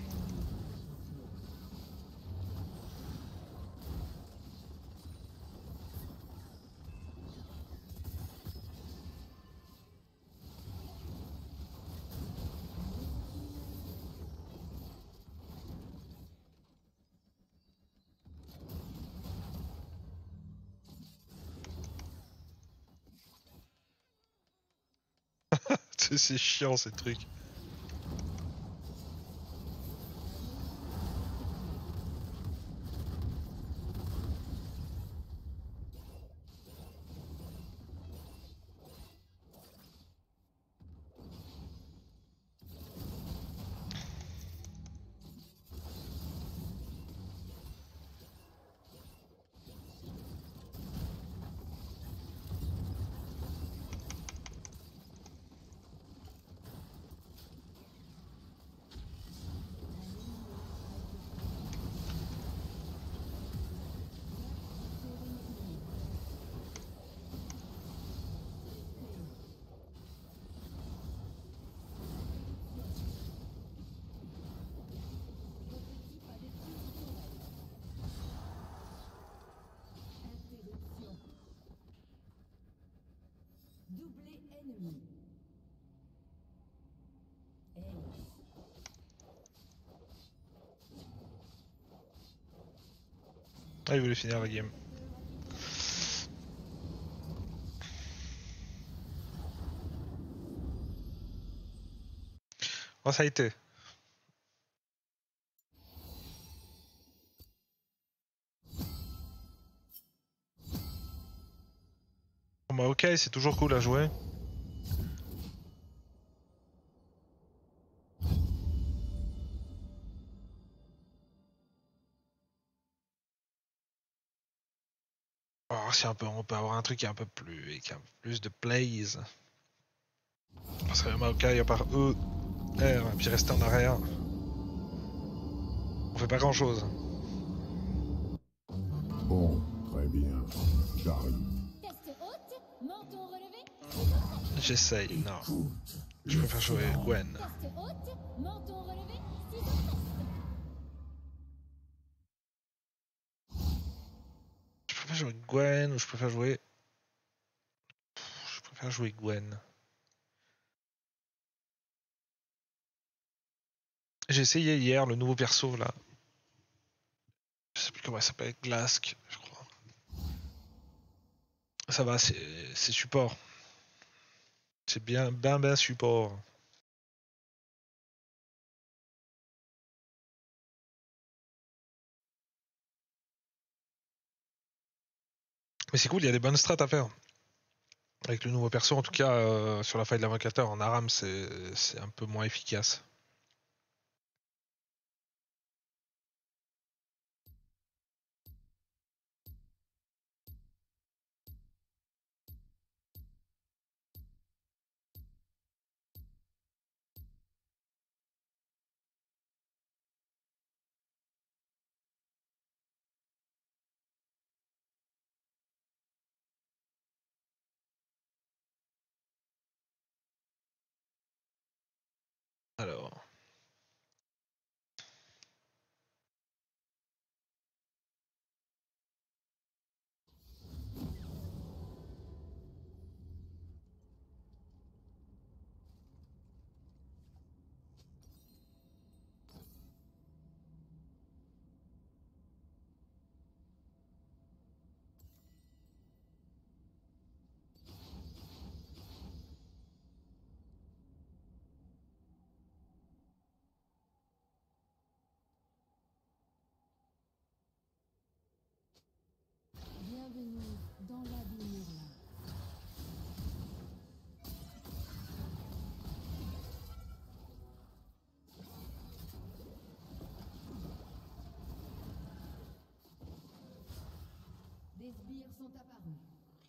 C'est chiant ces trucs. Doublé ennemi. Ace. Ah, il voulait finir la game. Oh, ça a été. Bon bah ok, c'est toujours cool à jouer. Oh, si un peu, on peut avoir un truc qui est un peu plus, avec un peu plus de plays. Parce que Maokai, à part E, R, et puis rester en arrière, on fait pas grand chose. Bon, très bien. J'arrive. Test haute, menton relevé. J'essaye, non. Écoute, Je préfère jouer le Gwen. Test haute, menton relevé. Ciseaux test. Je préfère jouer Gwen ou je préfère jouer. Je préfère préfère jouer Gwen. J'ai essayé hier le nouveau perso là. Je sais plus comment il s'appelle, Glask, je crois. Ça va, c'est c'est support. C'est bien, ben ben support. Mais c'est cool, il y a des bonnes strats à faire. Avec le nouveau perso, en tout cas, euh, sur la faille de l'invocateur, en Aram, c'est c'est un peu moins efficace. Alors. Bienvenue dans la ville Merlin. Des sbires sont apparus.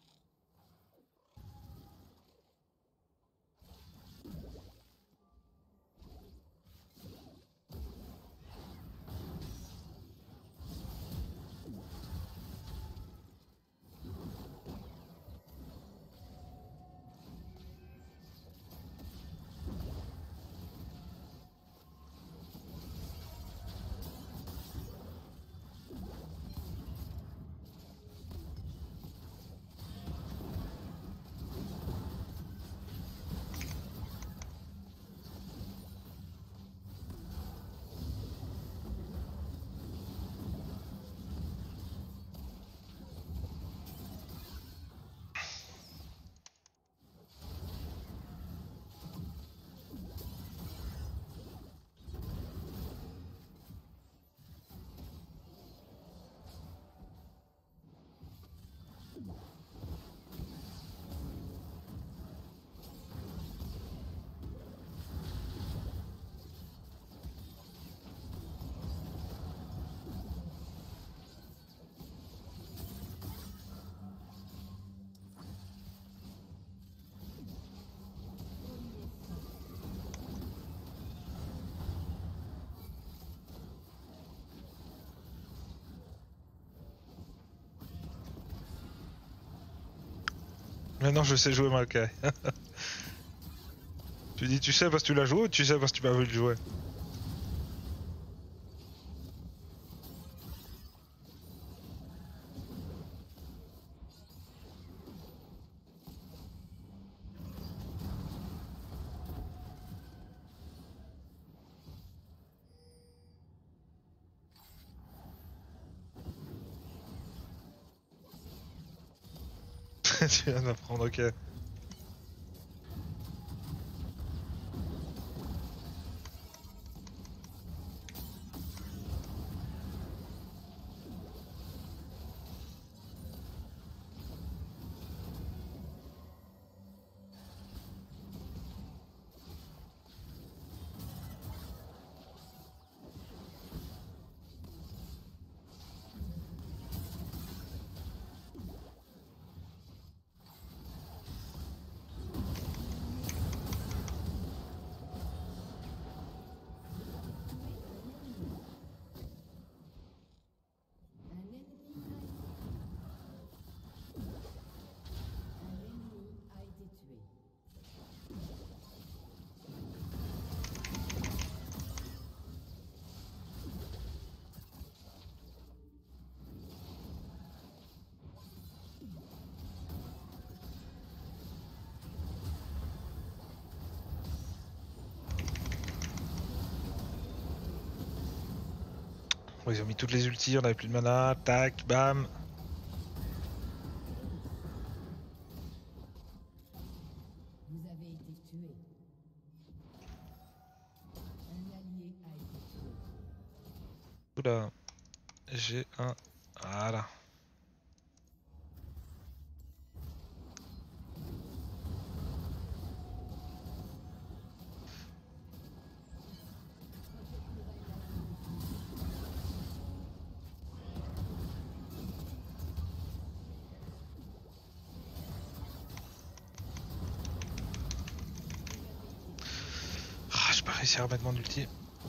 Maintenant, je sais jouer Maokai. Tu dis, tu sais parce que tu l'as joué ou tu sais parce que tu m'as vu le jouer? Tu viens d'apprendre, ok. Oh, ils ont mis toutes les ultis, on avait plus de mana, tac, bam. Vous avez été tué. Un allié a été tué. Oula, j'ai un... Voilà. Ah, j'ai pas réussi à remettre mon ulti.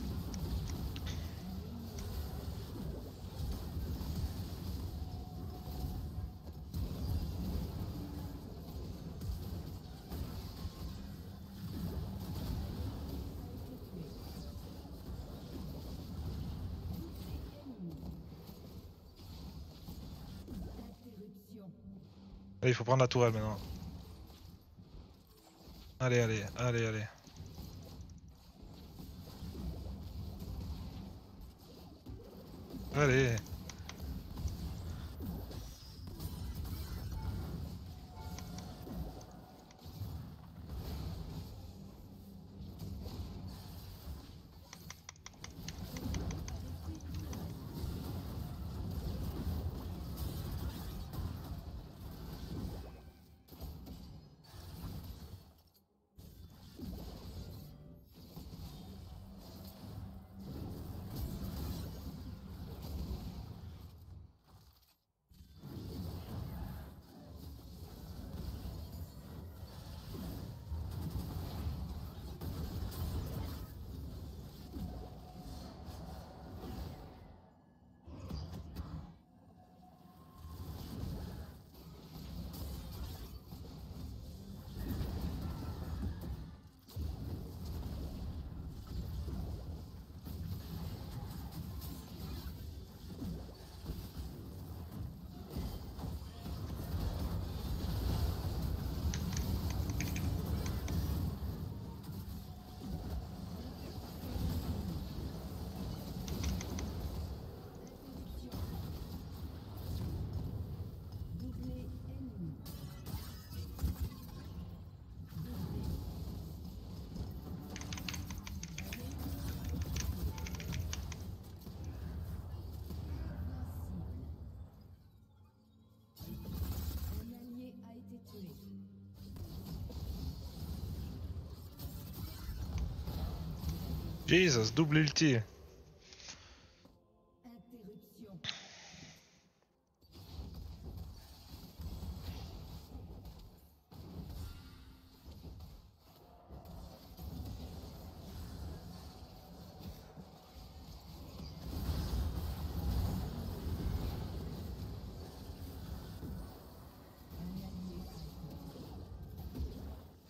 Interruption. Allez, il faut prendre la tourelle maintenant. Allez, allez, allez, allez. Allez. Doublé ennemi. Un allié a été tué. Jesus, double ulti. Interruption. Un allié a été tué.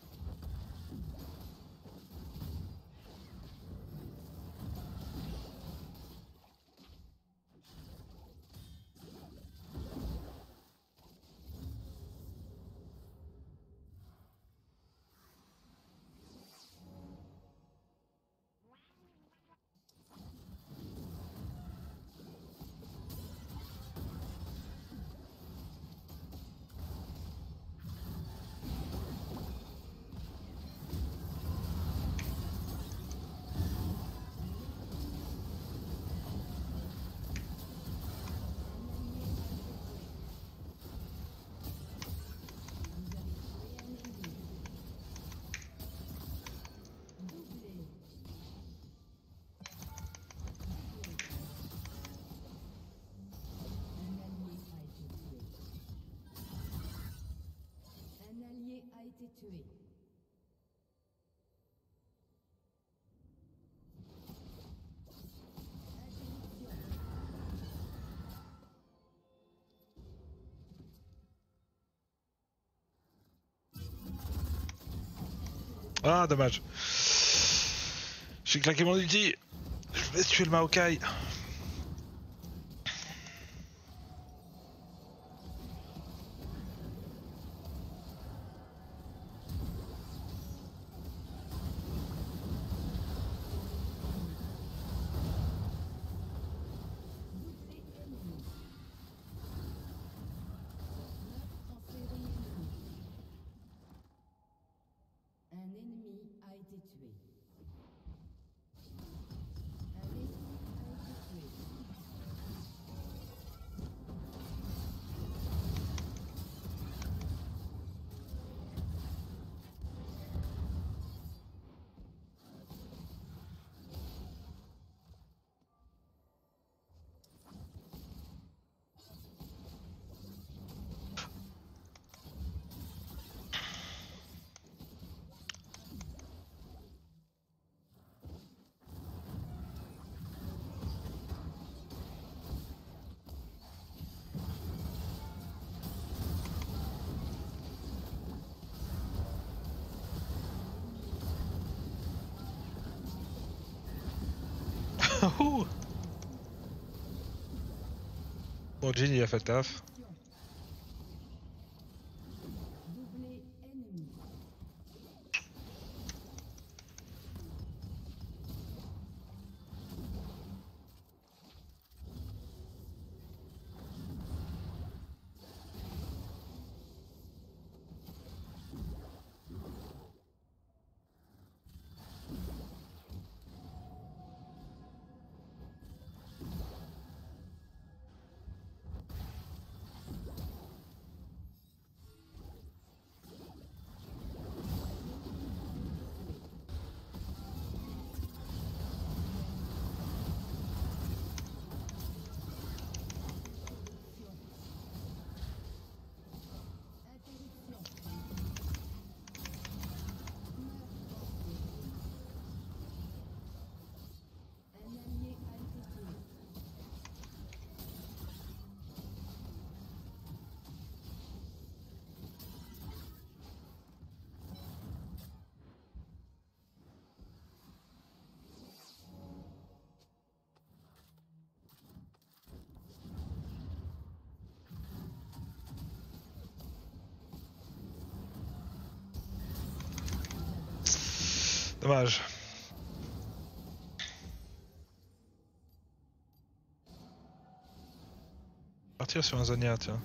été tué. Ah, dommage. J'ai claqué mon ulti. Je vais tuer le Maokai. Ouh. Bon, Jin il a fait le taf. Doublé ennemi. Un allié a été tué. Dommage. Partir sur un Zonia, tiens.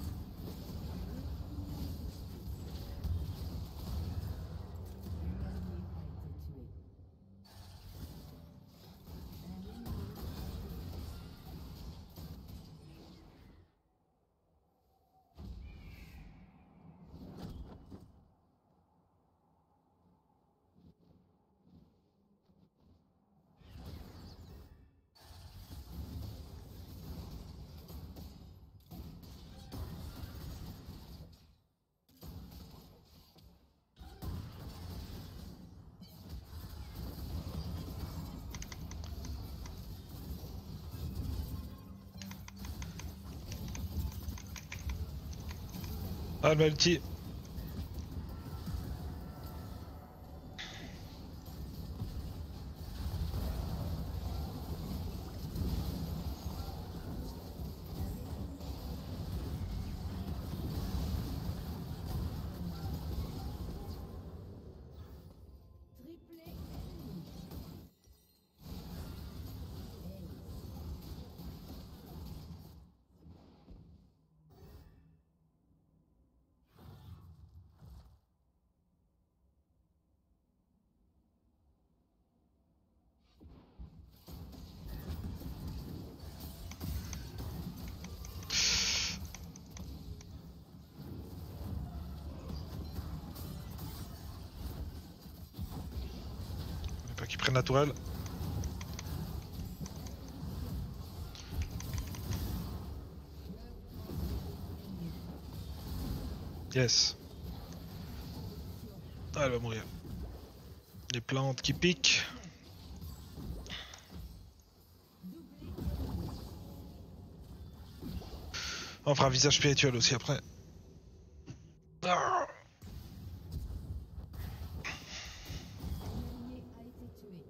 Ah, le multi. Triplé ennemi. Pas qu'ils prennent la tourelle. Yes. Ah, elle va mourir. Les plantes qui piquent. On fera un visage spirituel aussi après. Ah. Un allié a été tué.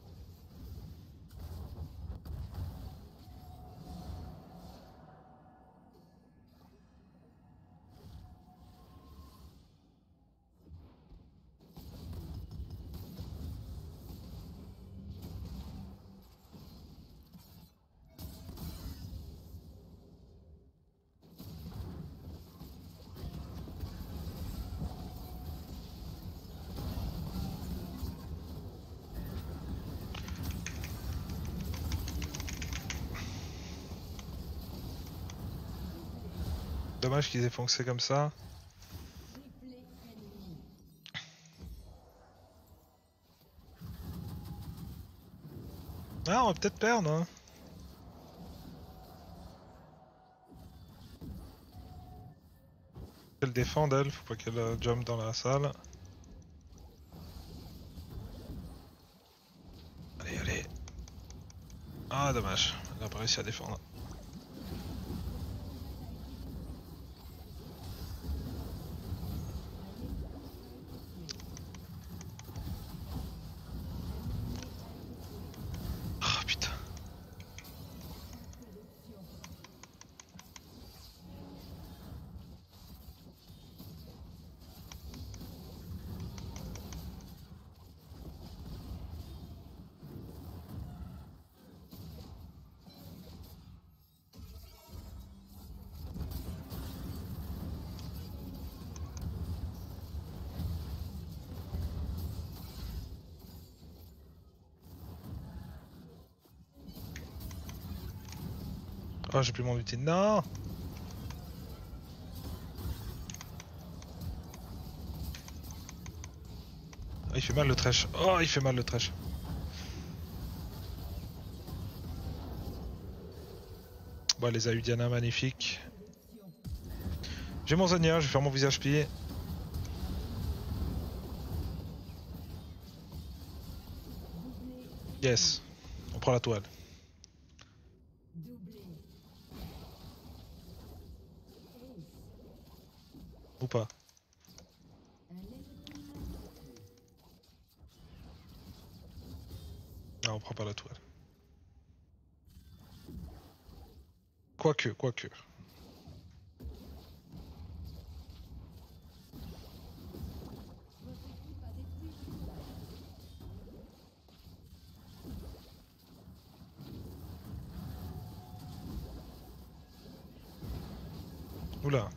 Dommage qu'ils aient foncé comme ça. Triplé ennemi. Ah, on va peut-être perdre, hein. Elle défend d'elle, faut pas qu'elle euh, jump dans la salle. Allez, allez. Ah, dommage, elle a pas réussi à défendre. Oh putain. Oh, j'ai plus mon ulti. Non! Oh, il fait mal le trash. Oh, il fait mal le trash. Bon, les A U Diana, magnifique. J'ai mon Zania, je vais faire mon visage pillé. Yes, on prend la toile. Doublé. Ou pas. Un ennemi Non, on prend pas la toile. Quoique, quoique. Oula.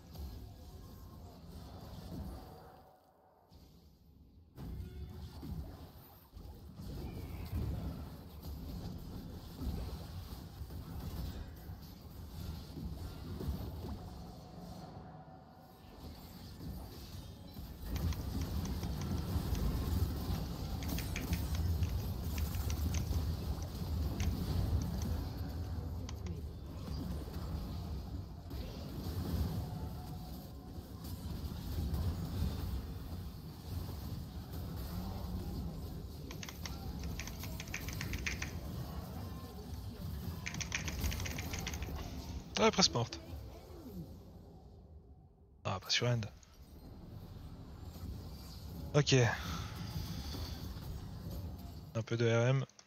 Ah, presque morte. Ah, pas sur end. Ok. Un peu de R M.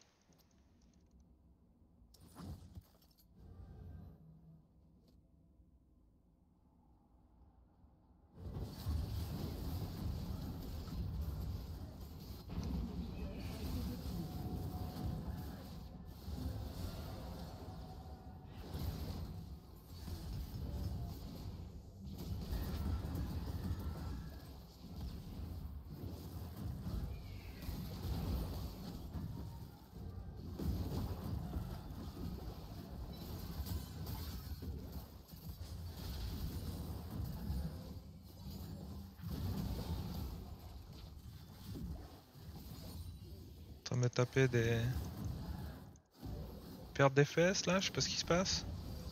En train de me taper des pertes des fesses là, je sais pas ce qui se passe.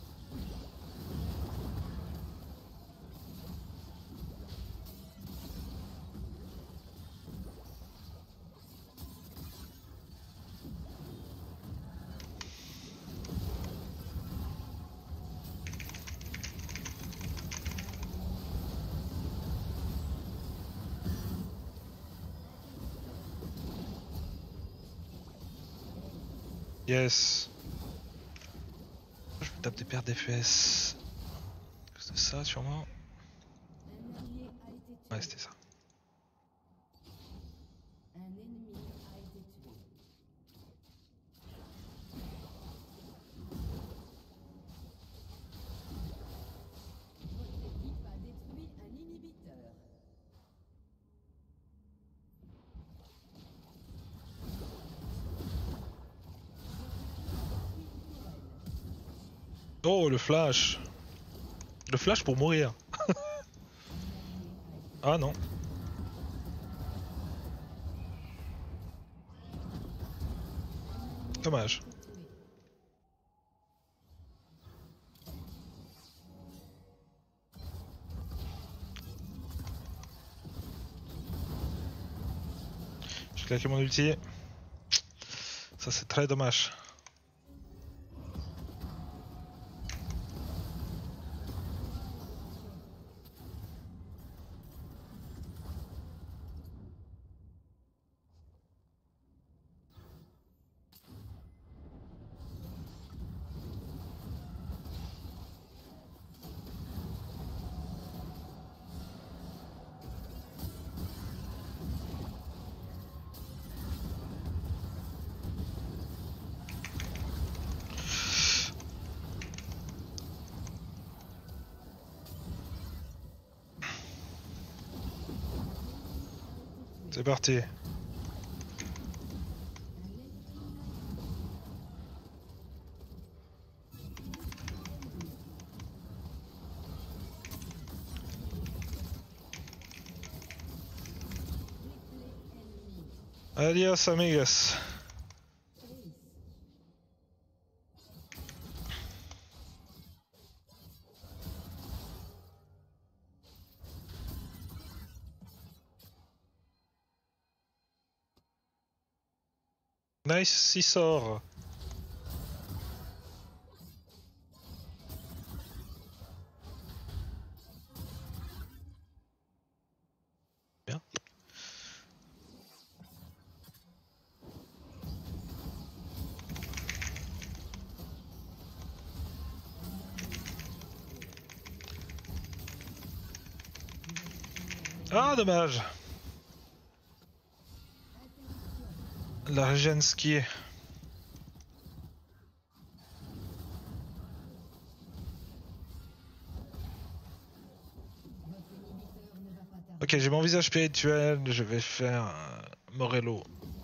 Yes. Je me tape des pertes des fesses. C'est ça sûrement. Un allié a été tué. Ouais, c'était ça. Un ennemi a été tué. Votre équipe a détruit un inhibiteur. Oh, le flash. Le flash pour mourir. Ah non. Dommage. J'ai claqué mon ulti. Ça c'est très dommage. C'est parti. Adios, amigos. Nice, il sort. Bien. Ah, dommage. La régène skier. Ok, j'ai mon visage spirituel, je vais faire euh, Morello.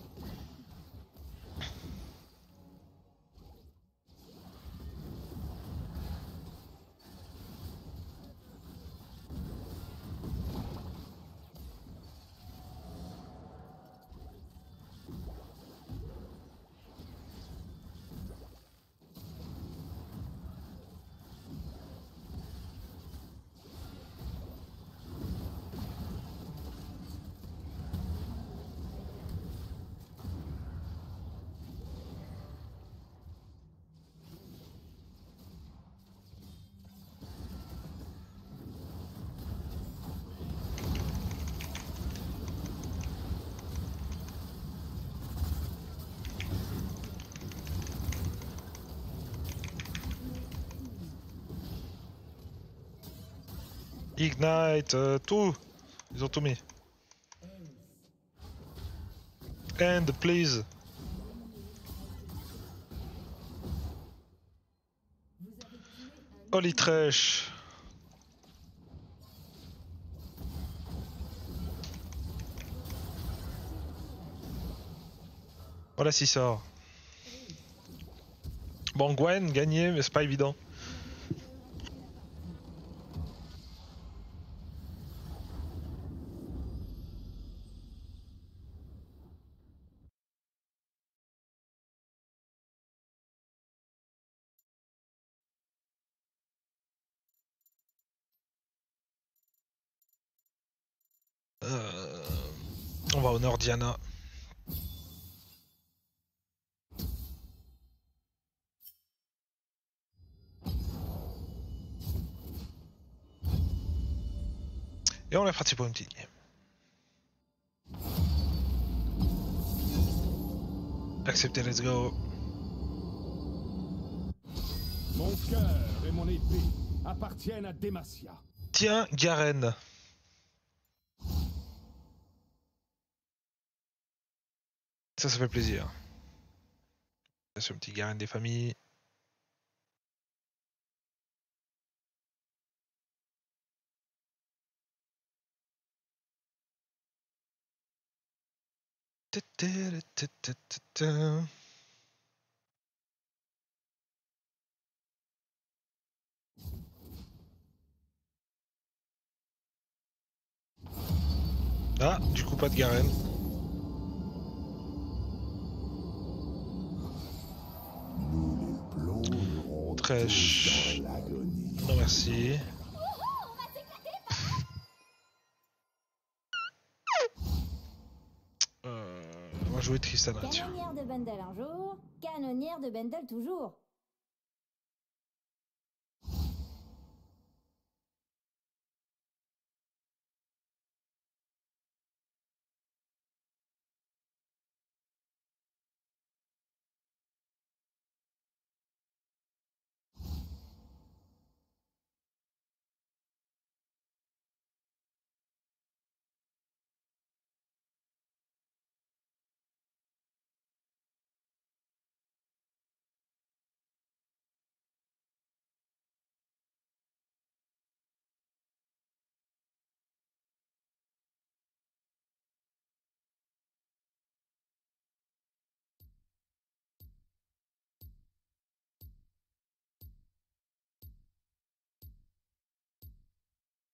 Ignite, euh, tout. Ils ont tout mis. End, please. Holy trash. Voilà s'il sort. Bon, Gwen, gagné, mais c'est pas évident. Euh, on va au nord Diana. Et on est parti pour une petite game. Acceptez, let's go. Mon cœur et mon épée appartiennent à Demacia. Tiens, Garen. Ça, ça fait plaisir. Ce petit Garen des familles. Ah, du coup pas de Garen. Nous les plongerons Très tous ch- dans l'agonie. Non merci. Euh, on va jouer Tristana, tiens. Canonnière de Bundle un jour, canonnière de Bundle toujours.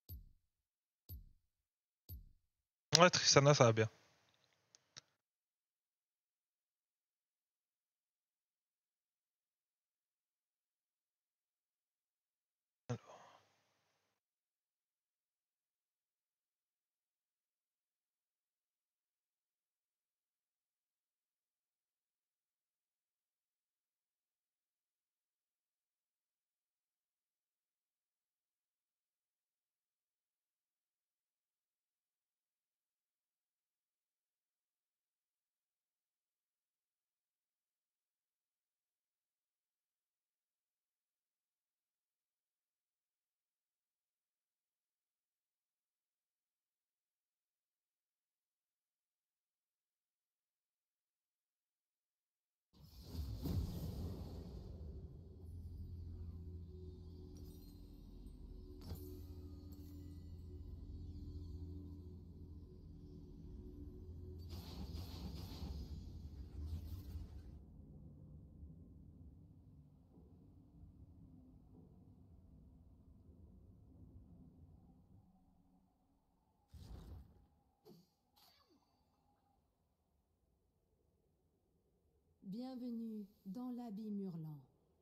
Ouais, Tristana, ça va bien. Bienvenue dans l'abîme hurlant.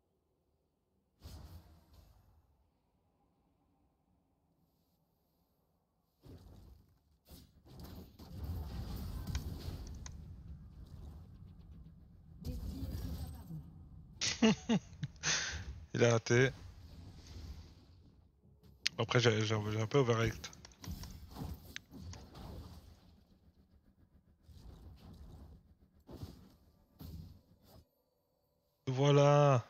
Des spires sont apparus. Il a raté. Après, j'ai j'ai- j'ai un peu overreact. Voilà.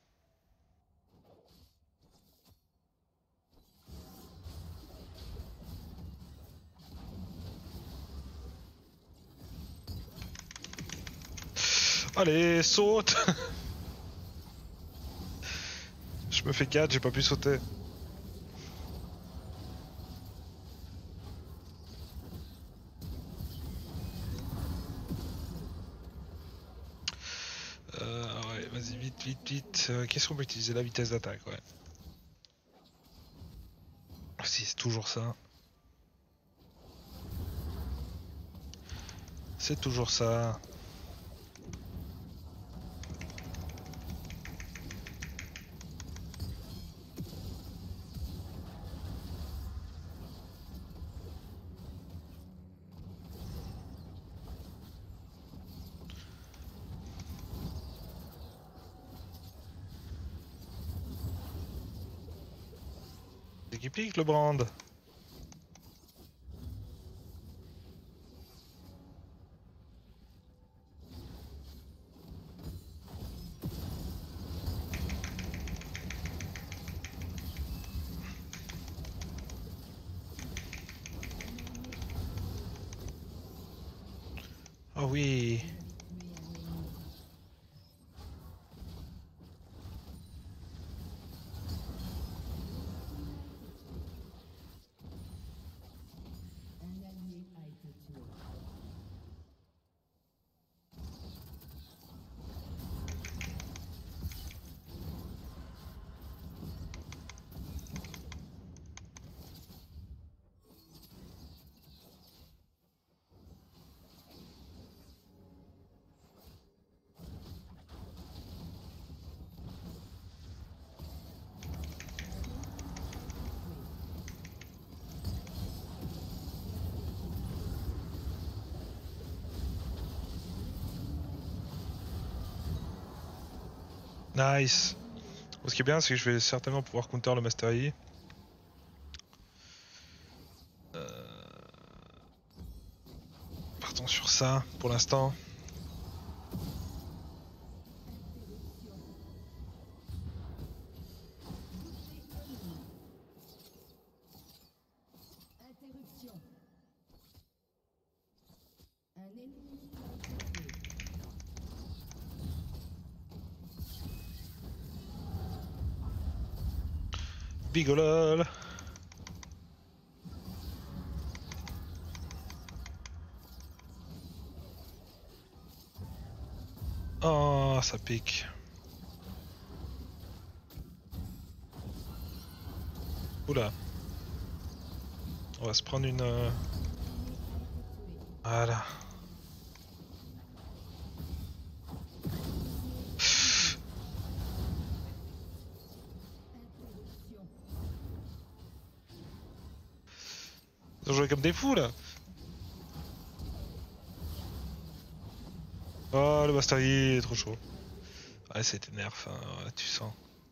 Allez, saute. Je me fais quatre, j'ai pas pu sauter. Euh, ouais, vas-y, vite, vite, vite. Euh, Qu'est-ce qu'on peut utiliser? La vitesse d'attaque, ouais. Ah, si, c'est toujours ça. C'est toujours ça. C'est qui pique le brand. Oh oui. Un allié a été tué. Nice. Ce qui est bien, c'est que je vais certainement pouvoir counter le Master Yi. Euh... Partons sur ça pour l'instant. Interruption. Un ennemi a été tué. Bigolol. Oh, ça pique. Oula. On va se prendre une... euh, Voilà. Interruption. Ils ont joué comme des fous là. Oh, le Master Yi est trop chaud. Ouais, c'était nerf, hein, ouais, tu sens.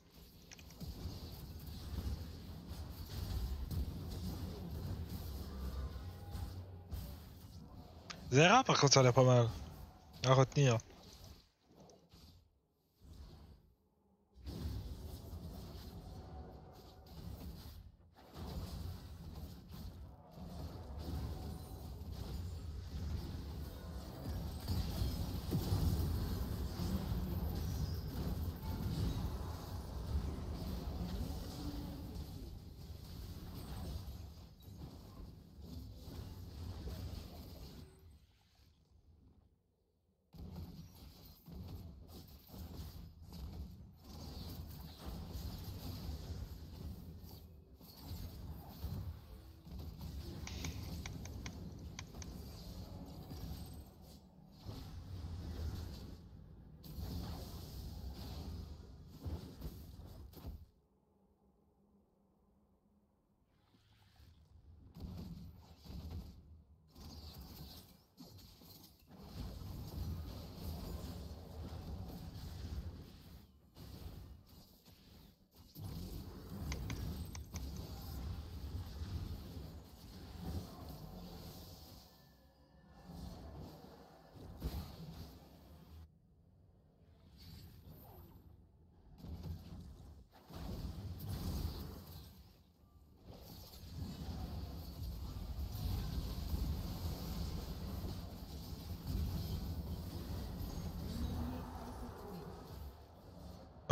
Zera, par contre, ça a l'air pas mal. À retenir.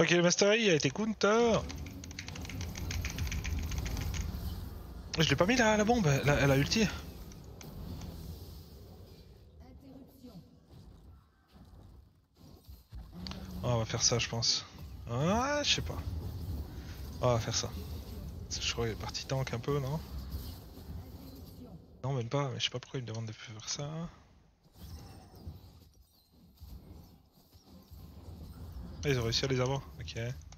Ok, le Master Yi a été counter. Je l'ai pas mis là, la bombe, elle a, elle a ulti. Oh, on va faire ça, je pense. Ah, je sais pas. Oh, on va faire ça. Parce que je crois qu'il est parti tank un peu, non? Non, même pas, mais je sais pas pourquoi il me demande de faire ça. Ah, ils ont réussi à les avoir, ok.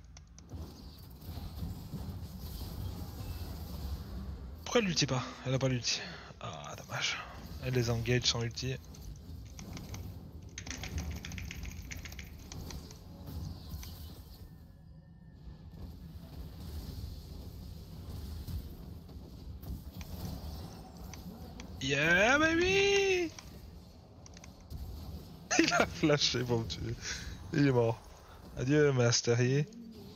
Pourquoi elle l'ulti pas? Elle a pas l'ulti. Ah, dommage. Elle les engage sans ulti. Yeah, baby! Il a flashé pour me tuer. Il est mort. Adieu, Master Yi.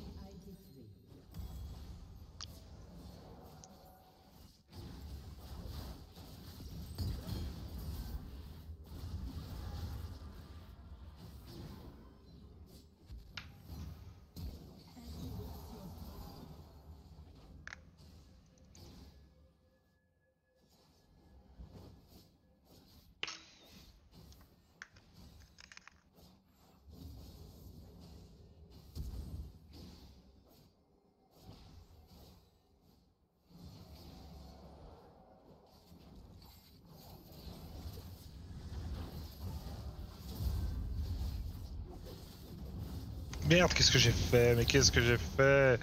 Merde, qu'est-ce que j'ai fait? Mais qu'est-ce que j'ai fait?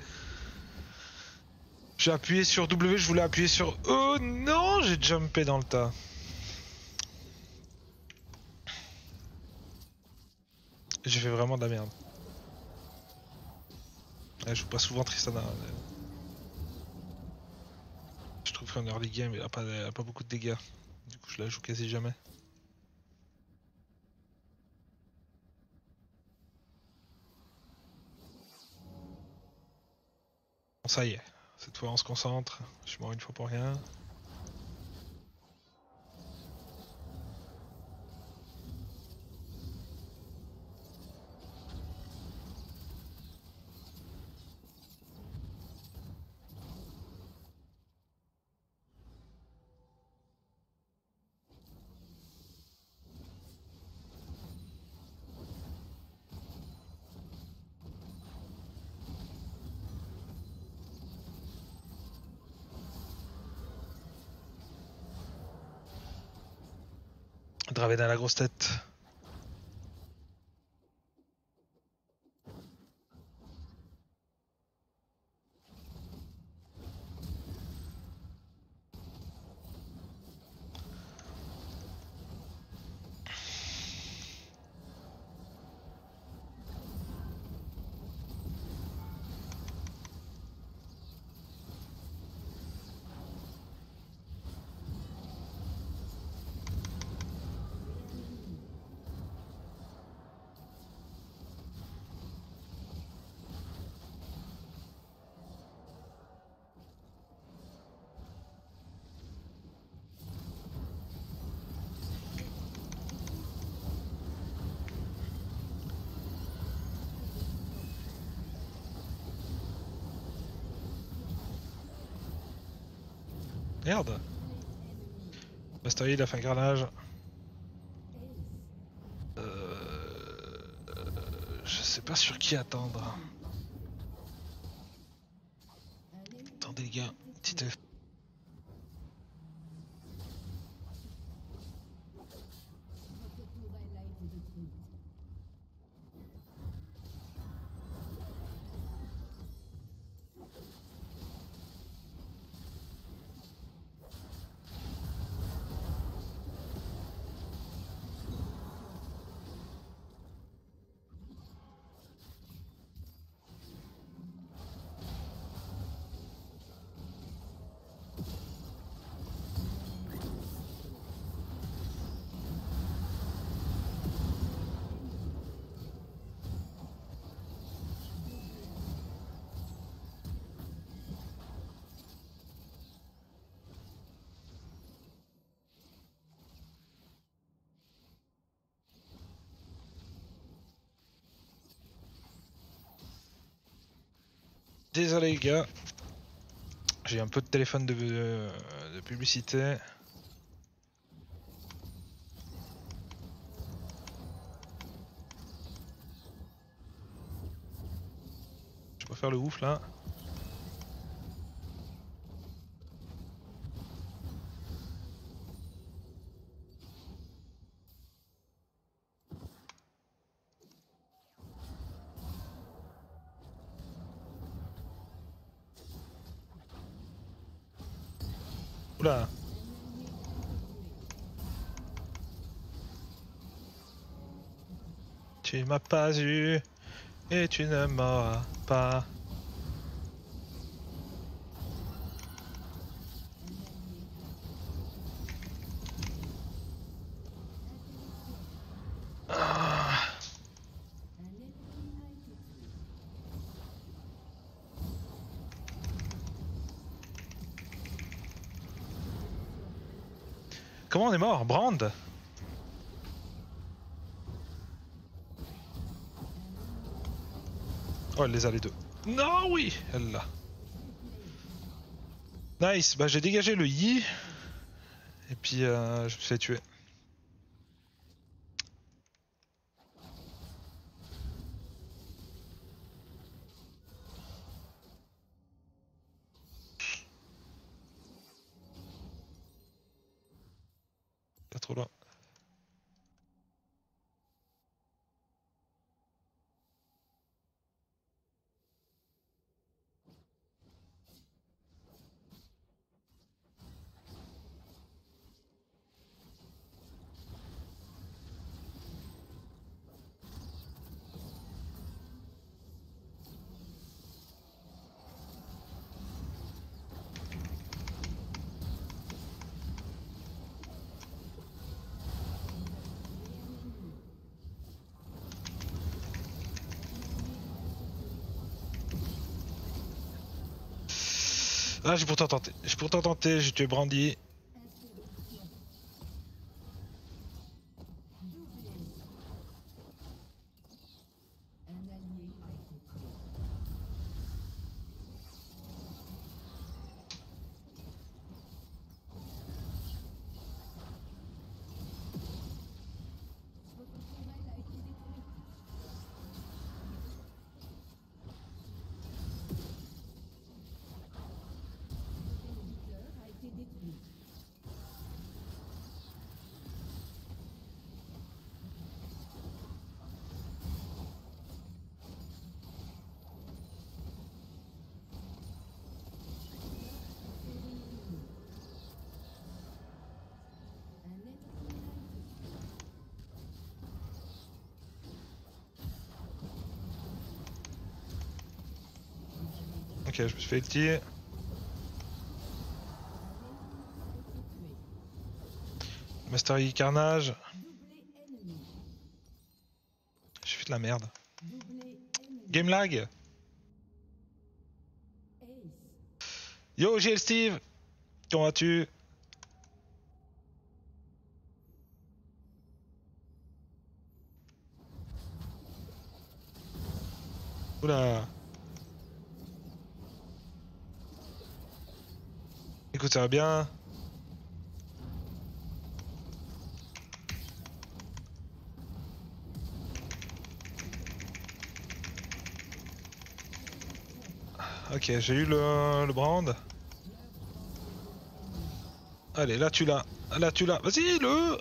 J'ai appuyé sur W, je voulais appuyer sur E. Non, j'ai jumpé dans le tas. J'ai fait vraiment de la merde. Ouais, je joue pas souvent Tristana. Mais... je trouve qu'en early game, il a pas, elle a pas beaucoup de dégâts. Du coup, je la joue quasi jamais. Bon, ça y est. Cette fois, on se concentre. Je suis mort une fois pour rien. Draven à la grosse tête. Merde. Master Yi, il a fait un carnage. Euh... Je sais pas sur qui attendre. Attendez les gars, petite F. Désolé les gars. J'ai un peu de téléphone de, de, de publicité. Je vais pas faire le ouf là. Oula. Tu m'as pas eu et tu ne m'auras pas. Ah. Comment on est mort? Brand? Oh, elle les a les deux. Non, oui, elle l'a. Nice, bah j'ai dégagé le Yi. Et puis euh, je me suis fait tuer. Pas trop loin. Ah, j'ai pourtant tenté. J'ai pourtant tenté, j'ai tué Brandy. Ok, je me suis fait ulti. Master Yi Carnage. J'ai fait de la merde. Game lag. Yo, G L Steve. Comment vas-tu? Oula. Écoute, ça va bien. Ok, j'ai eu le, le brand. Allez, là tu l'as. Là tu l'as. Vas-y, le.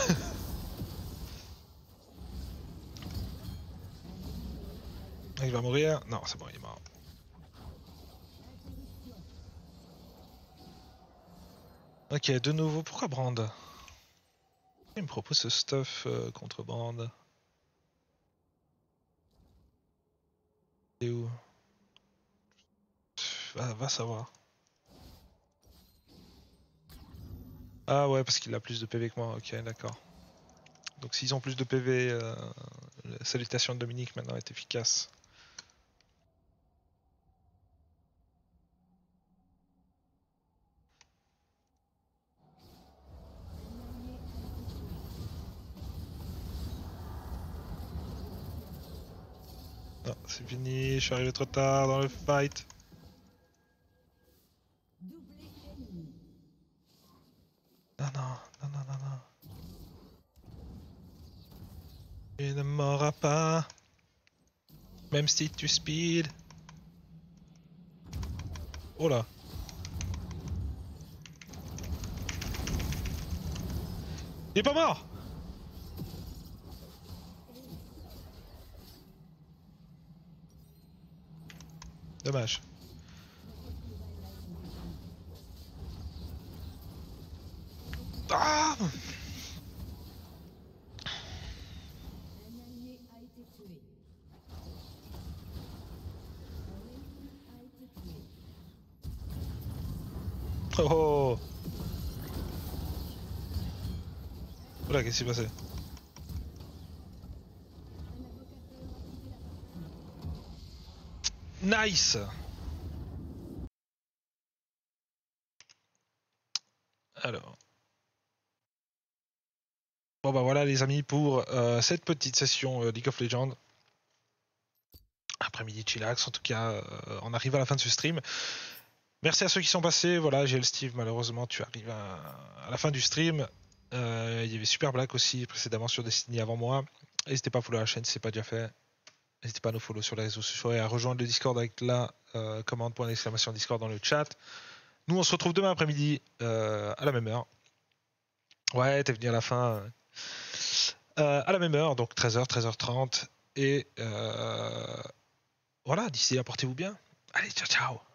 Il va mourir. Non, c'est bon, il est mort. Ok, de nouveau, pourquoi Brand? Il me propose ce stuff euh, contre Brand. Et où? Pff, va, va savoir. Ah ouais, parce qu'il a plus de P V que moi, ok, d'accord. Donc s'ils ont plus de P V, euh, la salutation de Dominique maintenant est efficace. Non, c'est fini, je suis arrivé trop tard dans le fight. Doublé ennemi. Non, non, non, non, non, non. Tu ne mourras pas. Même si tu speed. Oh là. Il est pas mort. Dommage. Ah! Un allié a été tué. Un ennemi a été tué. Oh oh. Oula, qu'est-ce qui s'est passé? Un invocateur a quitté la partie. Nice! Alors. Bon bah voilà les amis pour euh, cette petite session euh, League of Legends. Après-midi chillax, en tout cas euh, on arrive à la fin de ce stream. Merci à ceux qui sont passés, voilà G L Steve malheureusement tu arrives à, à la fin du stream. Euh, il y avait Super Black aussi précédemment sur Destiny avant moi. N'hésitez pas à follow la chaîne si ce n'est pas déjà fait. N'hésitez pas à nous follow sur les réseaux sociaux et à rejoindre le Discord avec la euh, commande point d'exclamation Discord dans le chat. Nous on se retrouve demain après-midi euh, à la même heure. Ouais, t'es venu à la fin. Euh, à la même heure, donc treize heures, treize heures trente. Et euh, voilà, d'ici là, portez-vous bien. Allez, ciao, ciao.